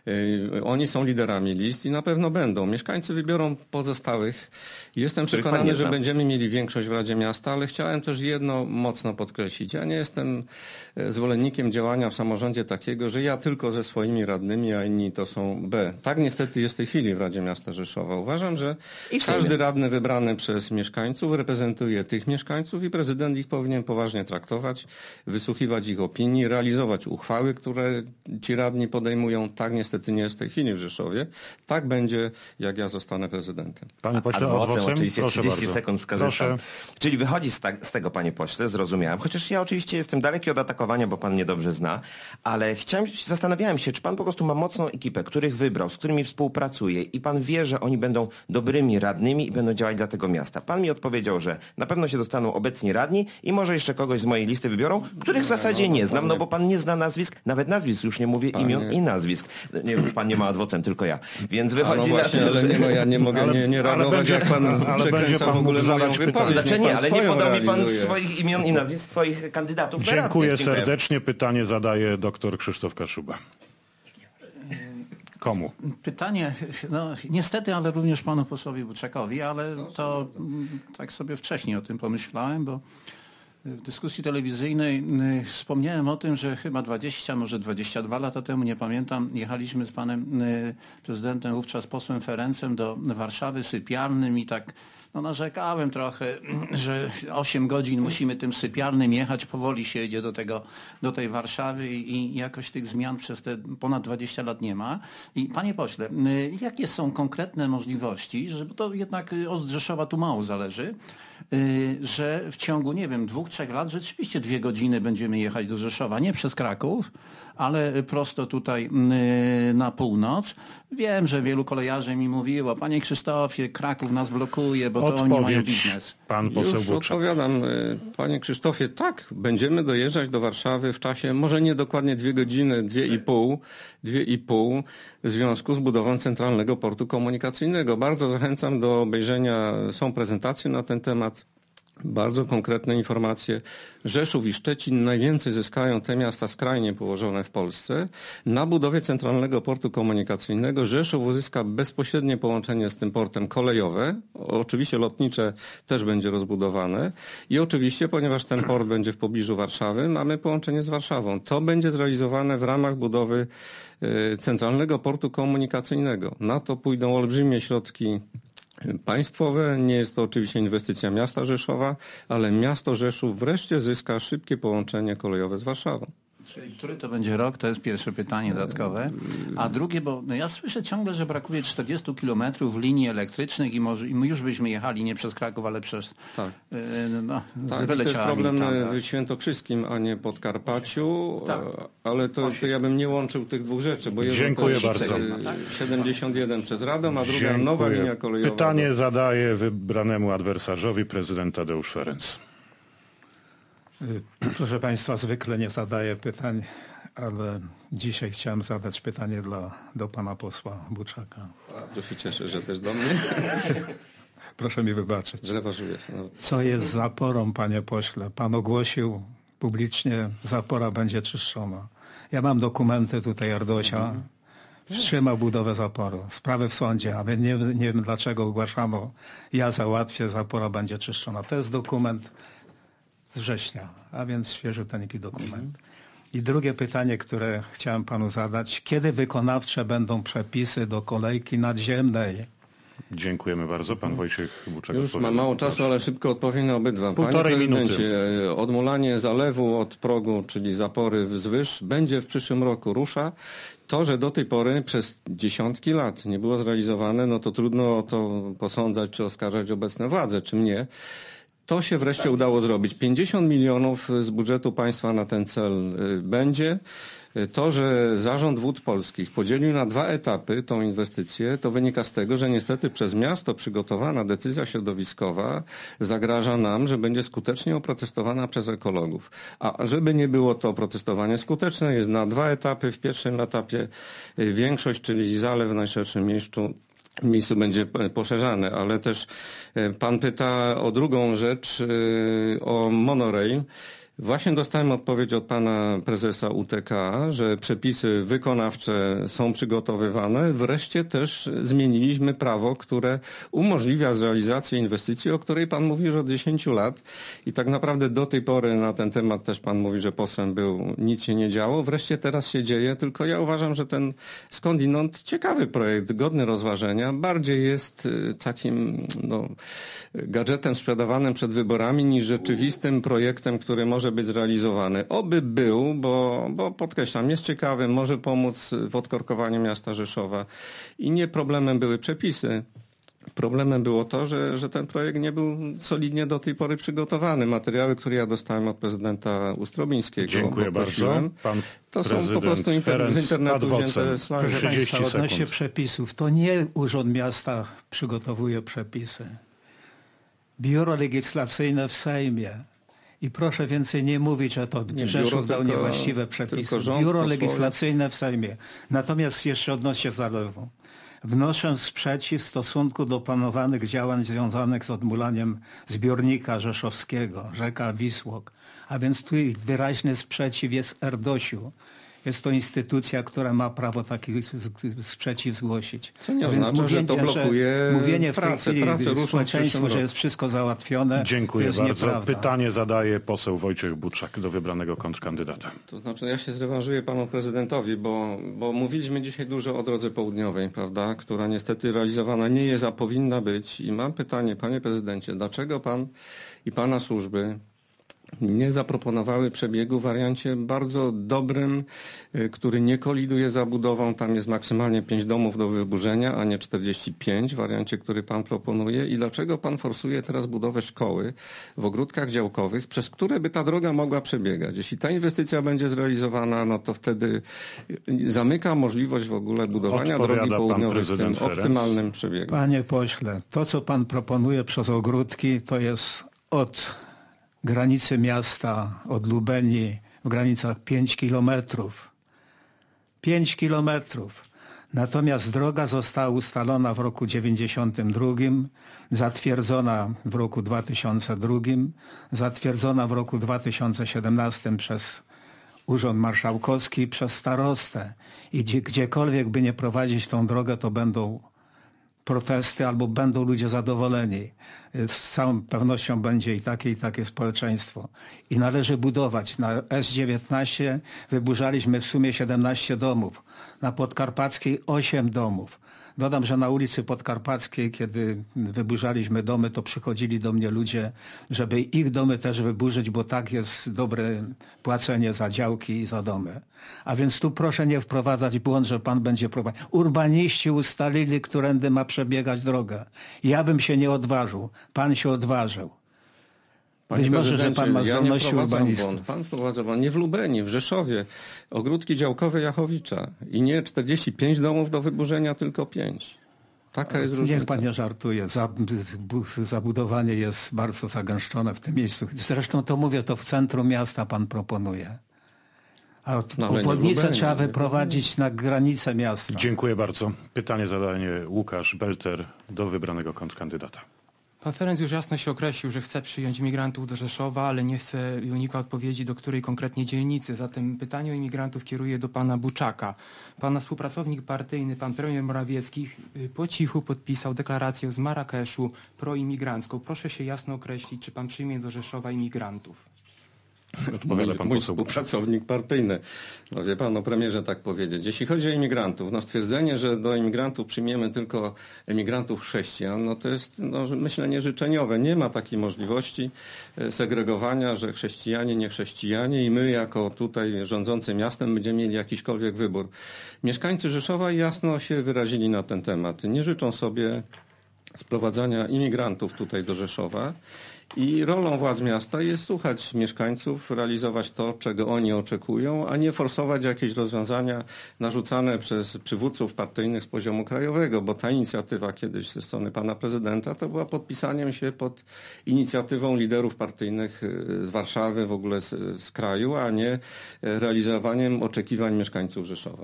yy, oni są liderami list i na pewno będą. Mieszkańcy wybiorą pozostałych. Jestem przekonany, że będziemy mieli większość w Radzie Miasta, ale chciałem też jedno mocno podkreślić. Ja nie jestem zwolennikiem działania w samorządzie takiego, że ja tylko ze swoimi radnymi, a inni to są B. Tak niestety jest w tej chwili w Radzie Miasta Rzeszowa. Uważam, że każdy radny wybrany przez mieszkańców reprezentuje tych mieszkańców i prezydent ich powinien poważnie traktować, wysłuchiwać ich opinii, realizować uchwały, które ci radni podejmują. Tak niestety nie jest w tej chwili w Rzeszowie. Tak będzie, jak ja zostanę prezydentem. Panie pośle, adwocem, adwocem? oczywiście Proszę trzydzieści bardzo. sekund skorzystam. Proszę. Czyli wychodzi z, ta, z tego, panie pośle, zrozumiałem. Chociaż ja oczywiście jestem daleki od atakowania, bo pan mnie dobrze zna, ale chciałem, zastanawiałem się, czy pan po prostu ma mocną ekipę, których wybrał, z którymi współpracuje i pan wie, że oni będą dobrymi radnymi i będą działać dla tego miasta. Pan mi odpowiedział, że na pewno się dostaną obecni radni i może jeszcze kogoś z mojej listy wybiorą, których w zasadzie nie znam, no bo pan nie zna nazwisk, nawet nazwisk, już nie mówię Panie... imion i nazwisk. Nie, już pan nie ma adwocem, tylko ja. Więc wychodzi no właśnie, na to, ale nie, no ja nie mogę Ale- nie, nie ale reagować, będzie- jak pan ale będzie przekręca pan w ogóle mógł moją zadać wypowiedź. pytanie. Znaczy Niech nie, pan ale nie swoją podał mi pan realizuje. swoich imion i nazwisk swoich kandydatów. Dziękuję radnych. serdecznie. Pytanie zadaje dr Krzysztof Kaszuba. Komu? Pytanie, no niestety, ale również panu posłowi Buczakowi, ale to mm, tak sobie wcześniej o tym pomyślałem, bo w dyskusji telewizyjnej y, wspomniałem o tym, że chyba dwadzieścia, może dwadzieścia dwa lata temu, nie pamiętam, jechaliśmy z panem y, prezydentem, wówczas posłem Ferencem do Warszawy sypialnym i tak no narzekałem trochę, że osiem godzin musimy tym sypialnym jechać, powoli się jedzie do tego, do tej Warszawy i jakoś tych zmian przez te ponad dwadzieścia lat nie ma. I panie pośle, jakie są konkretne możliwości, że to jednak od Rzeszowa tu mało zależy, że w ciągu, nie wiem, dwóch, trzech lat rzeczywiście dwie godziny będziemy jechać do Rzeszowa, nie przez Kraków, ale prosto tutaj na północ. Wiem, że wielu kolejarzy mi mówiło, panie Krzysztofie, Kraków nas blokuje, bo to oni mają Odpowiedź biznes. pan poseł Już Buczak. odpowiadam, panie Krzysztofie, tak, będziemy dojeżdżać do Warszawy w czasie, może nie dokładnie dwie godziny, dwie i pół, dwie i pół w związku z budową Centralnego Portu Komunikacyjnego. Bardzo zachęcam do obejrzenia, są prezentacje na ten temat. Bardzo konkretne informacje. Rzeszów i Szczecin najwięcej zyskają te miasta skrajnie położone w Polsce. Na budowie Centralnego Portu Komunikacyjnego Rzeszów uzyska bezpośrednie połączenie z tym portem kolejowe. Oczywiście lotnicze też będzie rozbudowane. I oczywiście, ponieważ ten port będzie w pobliżu Warszawy, mamy połączenie z Warszawą. To będzie zrealizowane w ramach budowy Centralnego Portu Komunikacyjnego. Na to pójdą olbrzymie środki państwowe. Nie jest to oczywiście inwestycja miasta Rzeszowa, ale miasto Rzeszów wreszcie zyska szybkie połączenie kolejowe z Warszawą. Czyli który to będzie rok? To jest pierwsze pytanie dodatkowe. A drugie, bo no ja słyszę ciągle, że brakuje czterdziestu kilometrów linii elektrycznych i może i my już byśmy jechali nie przez Kraków, ale przez... Tak, yy, no, tak to jest problem w Świętokrzyskim, a nie Podkarpaciu, tak. ale to, to ja bym nie łączył tych dwóch rzeczy, bo Dziękuję jedno to bardzo. siedemdziesiąt jeden przez Radom, a druga Dziękuję. nowa linia kolejowa. Pytanie zadaje wybranemu adwersarzowi prezydent Tadeusz Ferenc. Proszę Państwa, zwykle nie zadaję pytań, ale dzisiaj chciałem zadać pytanie dla, do pana posła Buczaka. Bardzo się cieszę, że też do mnie. Proszę mi wybaczyć. Zrewanżuję się. No. Co jest zaporą, panie pośle? Pan ogłosił publicznie, zapora będzie czyszczona. Ja mam dokumenty tutaj Ardosia. Wstrzymał budowę zaporu. Sprawy w sądzie, ale nie, nie wiem dlaczego ogłaszano. Ja załatwię, zapora będzie czyszczona. To jest dokument z września, a więc świeżuteńki dokument. I drugie pytanie, które chciałem panu zadać. Kiedy wykonawcze będą przepisy do kolejki nadziemnej? Dziękujemy bardzo. Pan Wojciech Buczak. Już mam mało czasu, ale szybko odpowiem na obydwa. Półtorej Panie minuty. prezydencie, odmulanie zalewu od progu, czyli zapory wzwyż, będzie w przyszłym roku, rusza. To, że do tej pory przez dziesiątki lat nie było zrealizowane, no to trudno o to posądzać czy oskarżać obecne władze, czy mnie. To się wreszcie udało zrobić. pięćdziesiąt milionów z budżetu państwa na ten cel będzie. To, że Zarząd Wód Polskich podzielił na dwa etapy tą inwestycję, to wynika z tego, że niestety przez miasto przygotowana decyzja środowiskowa zagraża nam, że będzie skutecznie oprotestowana przez ekologów. A żeby nie było to oprotestowanie skuteczne, jest na dwa etapy. W pierwszym etapie większość, czyli zalew w najszerszym miejscu, miejscu będzie poszerzane, ale też pan pyta o drugą rzecz, o monorail. Właśnie dostałem odpowiedź od pana prezesa U T K, że przepisy wykonawcze są przygotowywane. Wreszcie też zmieniliśmy prawo, które umożliwia zrealizację inwestycji, o której pan mówi już od dziesięciu lat. I tak naprawdę do tej pory na ten temat też pan mówi, że postęp był, nic się nie działo. Wreszcie teraz się dzieje, tylko ja uważam, że ten skądinąd ciekawy projekt, godny rozważenia, bardziej jest takim no, gadżetem sprzedawanym przed wyborami niż rzeczywistym projektem, który może być zrealizowany. Oby był, bo, bo podkreślam, jest ciekawy, może pomóc w odkorkowaniu miasta Rzeszowa. I nie problemem były przepisy. Problemem było to, że, że ten projekt nie był solidnie do tej pory przygotowany. Materiały, które ja dostałem od prezydenta Ustrobińskiego, Dziękuję bardzo. Pan to są po prostu inter, z internetu wzięte slajdy. Proszę trzydzieści Państwa, odnośnie sekund. przepisów, to nie Urząd Miasta przygotowuje przepisy. Biuro Legislacyjne w Sejmie. I proszę więcej nie mówić, że to Nie, Rzeszów dał tylko- niewłaściwe tylko przepisy. rząd, Biuro posłowie. Legislacyjne w Sejmie. Natomiast jeszcze odnośnie zalewu. Wnoszę sprzeciw w stosunku do planowanych działań związanych z odmulaniem zbiornika rzeszowskiego, rzeka Wisłok. A więc tu wyraźny sprzeciw jest Erdosiu. Jest to instytucja, która ma prawo taki sprzeciw zgłosić. Co nie A oznacza, więc że to blokuje mówienie w tej pracę, chwili pracę różną w społeczeństwu, przyszłym że jest wszystko załatwione, Dziękuję to jest bardzo. nieprawda. Pytanie zadaje poseł Wojciech Buczak do wybranego kontrkandydata. To znaczy ja się zrewanżuję panu prezydentowi, bo, bo mówiliśmy dzisiaj dużo o drodze południowej, prawda, która niestety realizowana nie jest, a powinna być. I mam pytanie, panie prezydencie, dlaczego pan i pana służby nie zaproponowały przebiegu w wariancie bardzo dobrym, który nie koliduje z zabudową. Tam jest maksymalnie pięć domów do wyburzenia, a nie czterdzieści pięć w wariancie, który pan proponuje. I dlaczego pan forsuje teraz budowę szkoły w ogródkach działkowych, przez które by ta droga mogła przebiegać? Jeśli ta inwestycja będzie zrealizowana, no to wtedy zamyka możliwość w ogóle budowania Odpowiada drogi pan południowej w tym prezydent Ferenc. optymalnym przebiegu. Panie pośle, to co pan proponuje przez ogródki, to jest od granicy miasta, od Lubeni w granicach pięć kilometrów. pięć kilometrów. Natomiast droga została ustalona w roku dziewięćdziesiątym drugim, zatwierdzona w roku dwa tysiące drugim, zatwierdzona w roku dwa tysiące siedemnastym przez Urząd Marszałkowski, przez starostę. I gdzie, gdziekolwiek by nie prowadzić tą drogę, to będą protesty albo będą ludzie zadowoleni. Z całą pewnością będzie i takie, i takie społeczeństwo. I należy budować. Na S dziewiętnaście wyburzaliśmy w sumie siedemnaście domów. Na Podkarpackiej osiem domów. Dodam, że na ulicy Podkarpackiej, kiedy wyburzaliśmy domy, to przychodzili do mnie ludzie, żeby ich domy też wyburzyć, bo tak jest dobre płacenie za działki i za domy. A więc tu proszę nie wprowadzać w błąd, że pan będzie prowadził. Urbaniści ustalili, którędy ma przebiegać droga. Ja bym się nie odważył. Pan się odważył. Panie Być może, że pan ma ja nie zdolności wprowadzam urbanistów. błąd. Pan wprowadza błąd. Nie w Lubeni, w Rzeszowie. Ogródki działkowe Jachowicza. I nie czterdzieści pięć domów do wyburzenia, tylko pięć. Taka jest różnica. Niech pan nie żartuje. Zabudowanie jest bardzo zagęszczone w tym miejscu. Zresztą to mówię, to w centrum miasta pan proponuje. A No, ale nie w obwodnicę Lubeniu, trzeba nie w wyprowadzić na granicę miasta. Dziękuję bardzo. Pytanie zadaje Łukasz Belter do wybranego kontrkandydata. Pan Ferenc już jasno się określił, że chce przyjąć imigrantów do Rzeszowa, ale nie chce i unika odpowiedzi, do której konkretnie dzielnicy. Zatem pytanie o imigrantów kieruję do pana Buczaka. Pana współpracownik partyjny, pan premier Morawiecki, po cichu podpisał deklarację z Marrakeszu proimigrancką. Proszę się jasno określić, czy pan przyjmie do Rzeszowa imigrantów. Odpowiada pan Mój poseł Buczak. współpracownik partyjny. No wie pan, o premierze tak powiedzieć. Jeśli chodzi o imigrantów, no stwierdzenie, że do imigrantów przyjmiemy tylko emigrantów chrześcijan, no to jest no, myślenie życzeniowe. Nie ma takiej możliwości segregowania, że chrześcijanie, nie chrześcijanie i my jako tutaj rządzący miastem będziemy mieli jakiśkolwiek wybór. Mieszkańcy Rzeszowa jasno się wyrazili na ten temat. Nie życzą sobie sprowadzania imigrantów tutaj do Rzeszowa. I rolą władz miasta jest słuchać mieszkańców, realizować to, czego oni oczekują, a nie forsować jakieś rozwiązania narzucane przez przywódców partyjnych z poziomu krajowego, bo ta inicjatywa kiedyś ze strony pana prezydenta to była podpisaniem się pod inicjatywą liderów partyjnych z Warszawy, w ogóle z, z kraju, a nie realizowaniem oczekiwań mieszkańców Rzeszowa.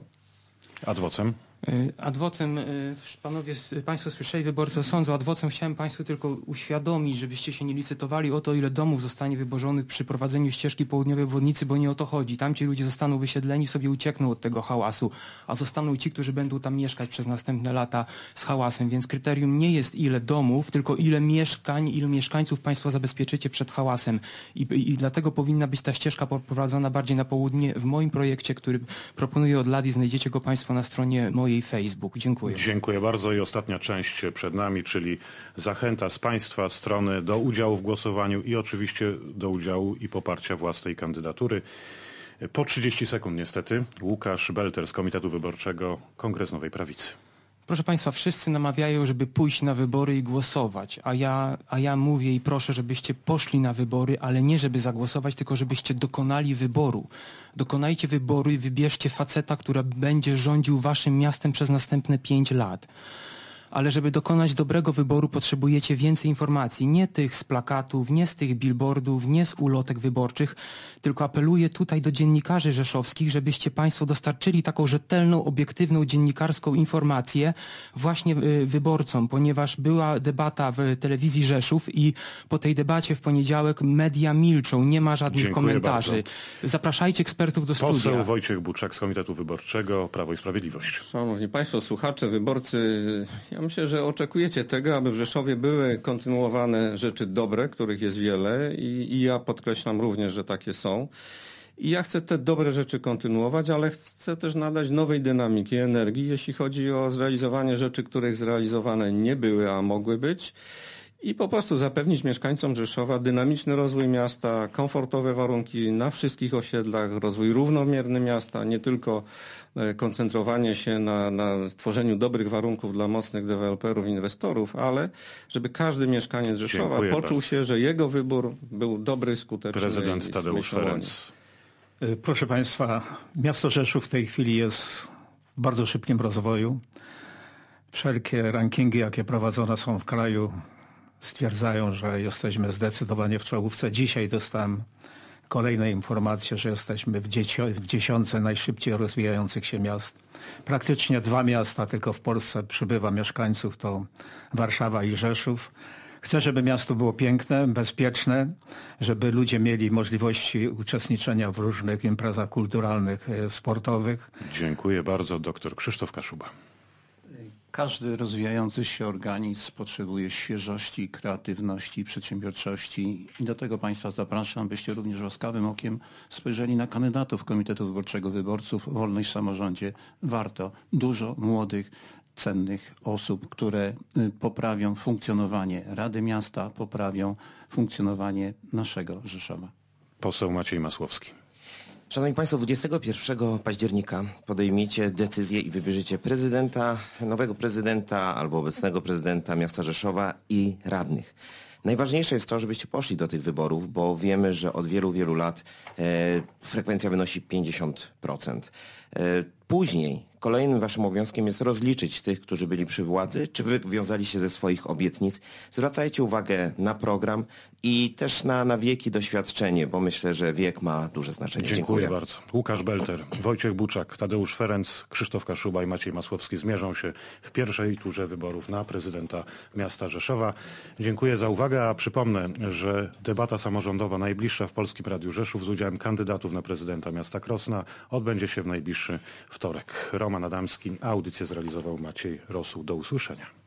Ad vocem. Ad vocem, panowie, państwo słyszeli, wyborcy osądzą, ad vocem chciałem państwu tylko uświadomić, żebyście się nie licytowali o to, ile domów zostanie wyburzonych przy prowadzeniu ścieżki południowej obwodnicy, bo nie o to chodzi. Tamci ludzie zostaną wysiedleni, sobie uciekną od tego hałasu, a zostaną ci, którzy będą tam mieszkać przez następne lata z hałasem, więc kryterium nie jest ile domów, tylko ile mieszkań, ilu mieszkańców państwo zabezpieczycie przed hałasem. I, i, i dlatego powinna być ta ścieżka poprowadzona bardziej na południe w moim projekcie, który proponuję od lat i znajdziecie go państwo na stronie mojej Facebook. Dziękuję. Dziękuję bardzo i ostatnia część przed nami, czyli zachęta z państwa strony do udziału w głosowaniu i oczywiście do udziału i poparcia własnej kandydatury. Po trzydzieści sekund niestety. Łukasz Belter z Komitetu Wyborczego Kongres Nowej Prawicy. Proszę państwa, wszyscy namawiają, żeby pójść na wybory i głosować, a ja, a ja mówię i proszę, żebyście poszli na wybory, ale nie żeby zagłosować, tylko żebyście dokonali wyboru. Dokonajcie wyboru i wybierzcie faceta, który będzie rządził waszym miastem przez następne pięć lat. ale żeby dokonać dobrego wyboru potrzebujecie więcej informacji. Nie tych z plakatów, nie z tych billboardów, nie z ulotek wyborczych, tylko apeluję tutaj do dziennikarzy rzeszowskich, żebyście Państwo dostarczyli taką rzetelną, obiektywną dziennikarską informację właśnie wyborcom, ponieważ była debata w telewizji Rzeszów i po tej debacie w poniedziałek media milczą, nie ma żadnych Dziękuję komentarzy. bardzo. Zapraszajcie ekspertów do studia. Poseł Wojciech Buczak z Komitetu Wyborczego Prawo i Sprawiedliwość. Szanowni Państwo, słuchacze, wyborcy, ja myślę, że oczekujecie tego, aby w Rzeszowie były kontynuowane rzeczy dobre, których jest wiele i, i ja podkreślam również, że takie są. I ja chcę te dobre rzeczy kontynuować, ale chcę też nadać nowej dynamiki, energii, jeśli chodzi o zrealizowanie rzeczy, których zrealizowane nie były, a mogły być. I po prostu zapewnić mieszkańcom Rzeszowa dynamiczny rozwój miasta, komfortowe warunki na wszystkich osiedlach, rozwój równomierny miasta, nie tylko koncentrowanie się na, na tworzeniu dobrych warunków dla mocnych deweloperów, inwestorów, ale żeby każdy mieszkaniec Rzeszowa Dziękuję poczuł bardzo. się, że jego wybór był dobry, skuteczny. Prezydent i Tadeusz myślony. Ferenc. Proszę Państwa, miasto Rzeszów w tej chwili jest w bardzo szybkim rozwoju. Wszelkie rankingi, jakie prowadzone są w kraju, stwierdzają, że jesteśmy zdecydowanie w czołówce. Dzisiaj dostałem kolejne informacje, że jesteśmy w, dzieci- w dziesiątce najszybciej rozwijających się miast. Praktycznie dwa miasta tylko w Polsce przybywa mieszkańców, to Warszawa i Rzeszów. Chcę, żeby miasto było piękne, bezpieczne, żeby ludzie mieli możliwości uczestniczenia w różnych imprezach kulturalnych, e, sportowych. Dziękuję bardzo. Doktor Krzysztof Kaszuba. Każdy rozwijający się organizm potrzebuje świeżości, kreatywności, przedsiębiorczości i do tego Państwa zapraszam, byście również łaskawym okiem spojrzeli na kandydatów Komitetu Wyborczego Wyborców Wolność w Samorządzie. Warto. Dużo młodych, cennych osób, które y, poprawią funkcjonowanie Rady Miasta, poprawią funkcjonowanie naszego Rzeszowa. Poseł Maciej Masłowski. Szanowni Państwo, dwudziestego pierwszego października podejmiecie decyzję i wybierzecie prezydenta, nowego prezydenta albo obecnego prezydenta miasta Rzeszowa i radnych. Najważniejsze jest to, żebyście poszli do tych wyborów, bo wiemy, że od wielu, wielu lat e, frekwencja wynosi pięćdziesiąt procent. E, później kolejnym waszym obowiązkiem jest rozliczyć tych, którzy byli przy władzy, czy wywiązali się ze swoich obietnic. Zwracajcie uwagę na program i też na, na wiek i doświadczenie, bo myślę, że wiek ma duże znaczenie. Dziękuję, Dziękuję. bardzo. Łukasz Belter, Wojciech Buczak, Tadeusz Ferenc, Krzysztof Kaszuba i Maciej Masłowski zmierzą się w pierwszej turze wyborów na prezydenta miasta Rzeszowa. Dziękuję za uwagę, a przypomnę, że debata samorządowa najbliższa w Polskim Radiu Rzeszów z udziałem kandydatów na prezydenta miasta Krosna odbędzie się w najbliższy wtorek. Roman Adamski, a audycję zrealizował Maciej Rosuł. Do usłyszenia.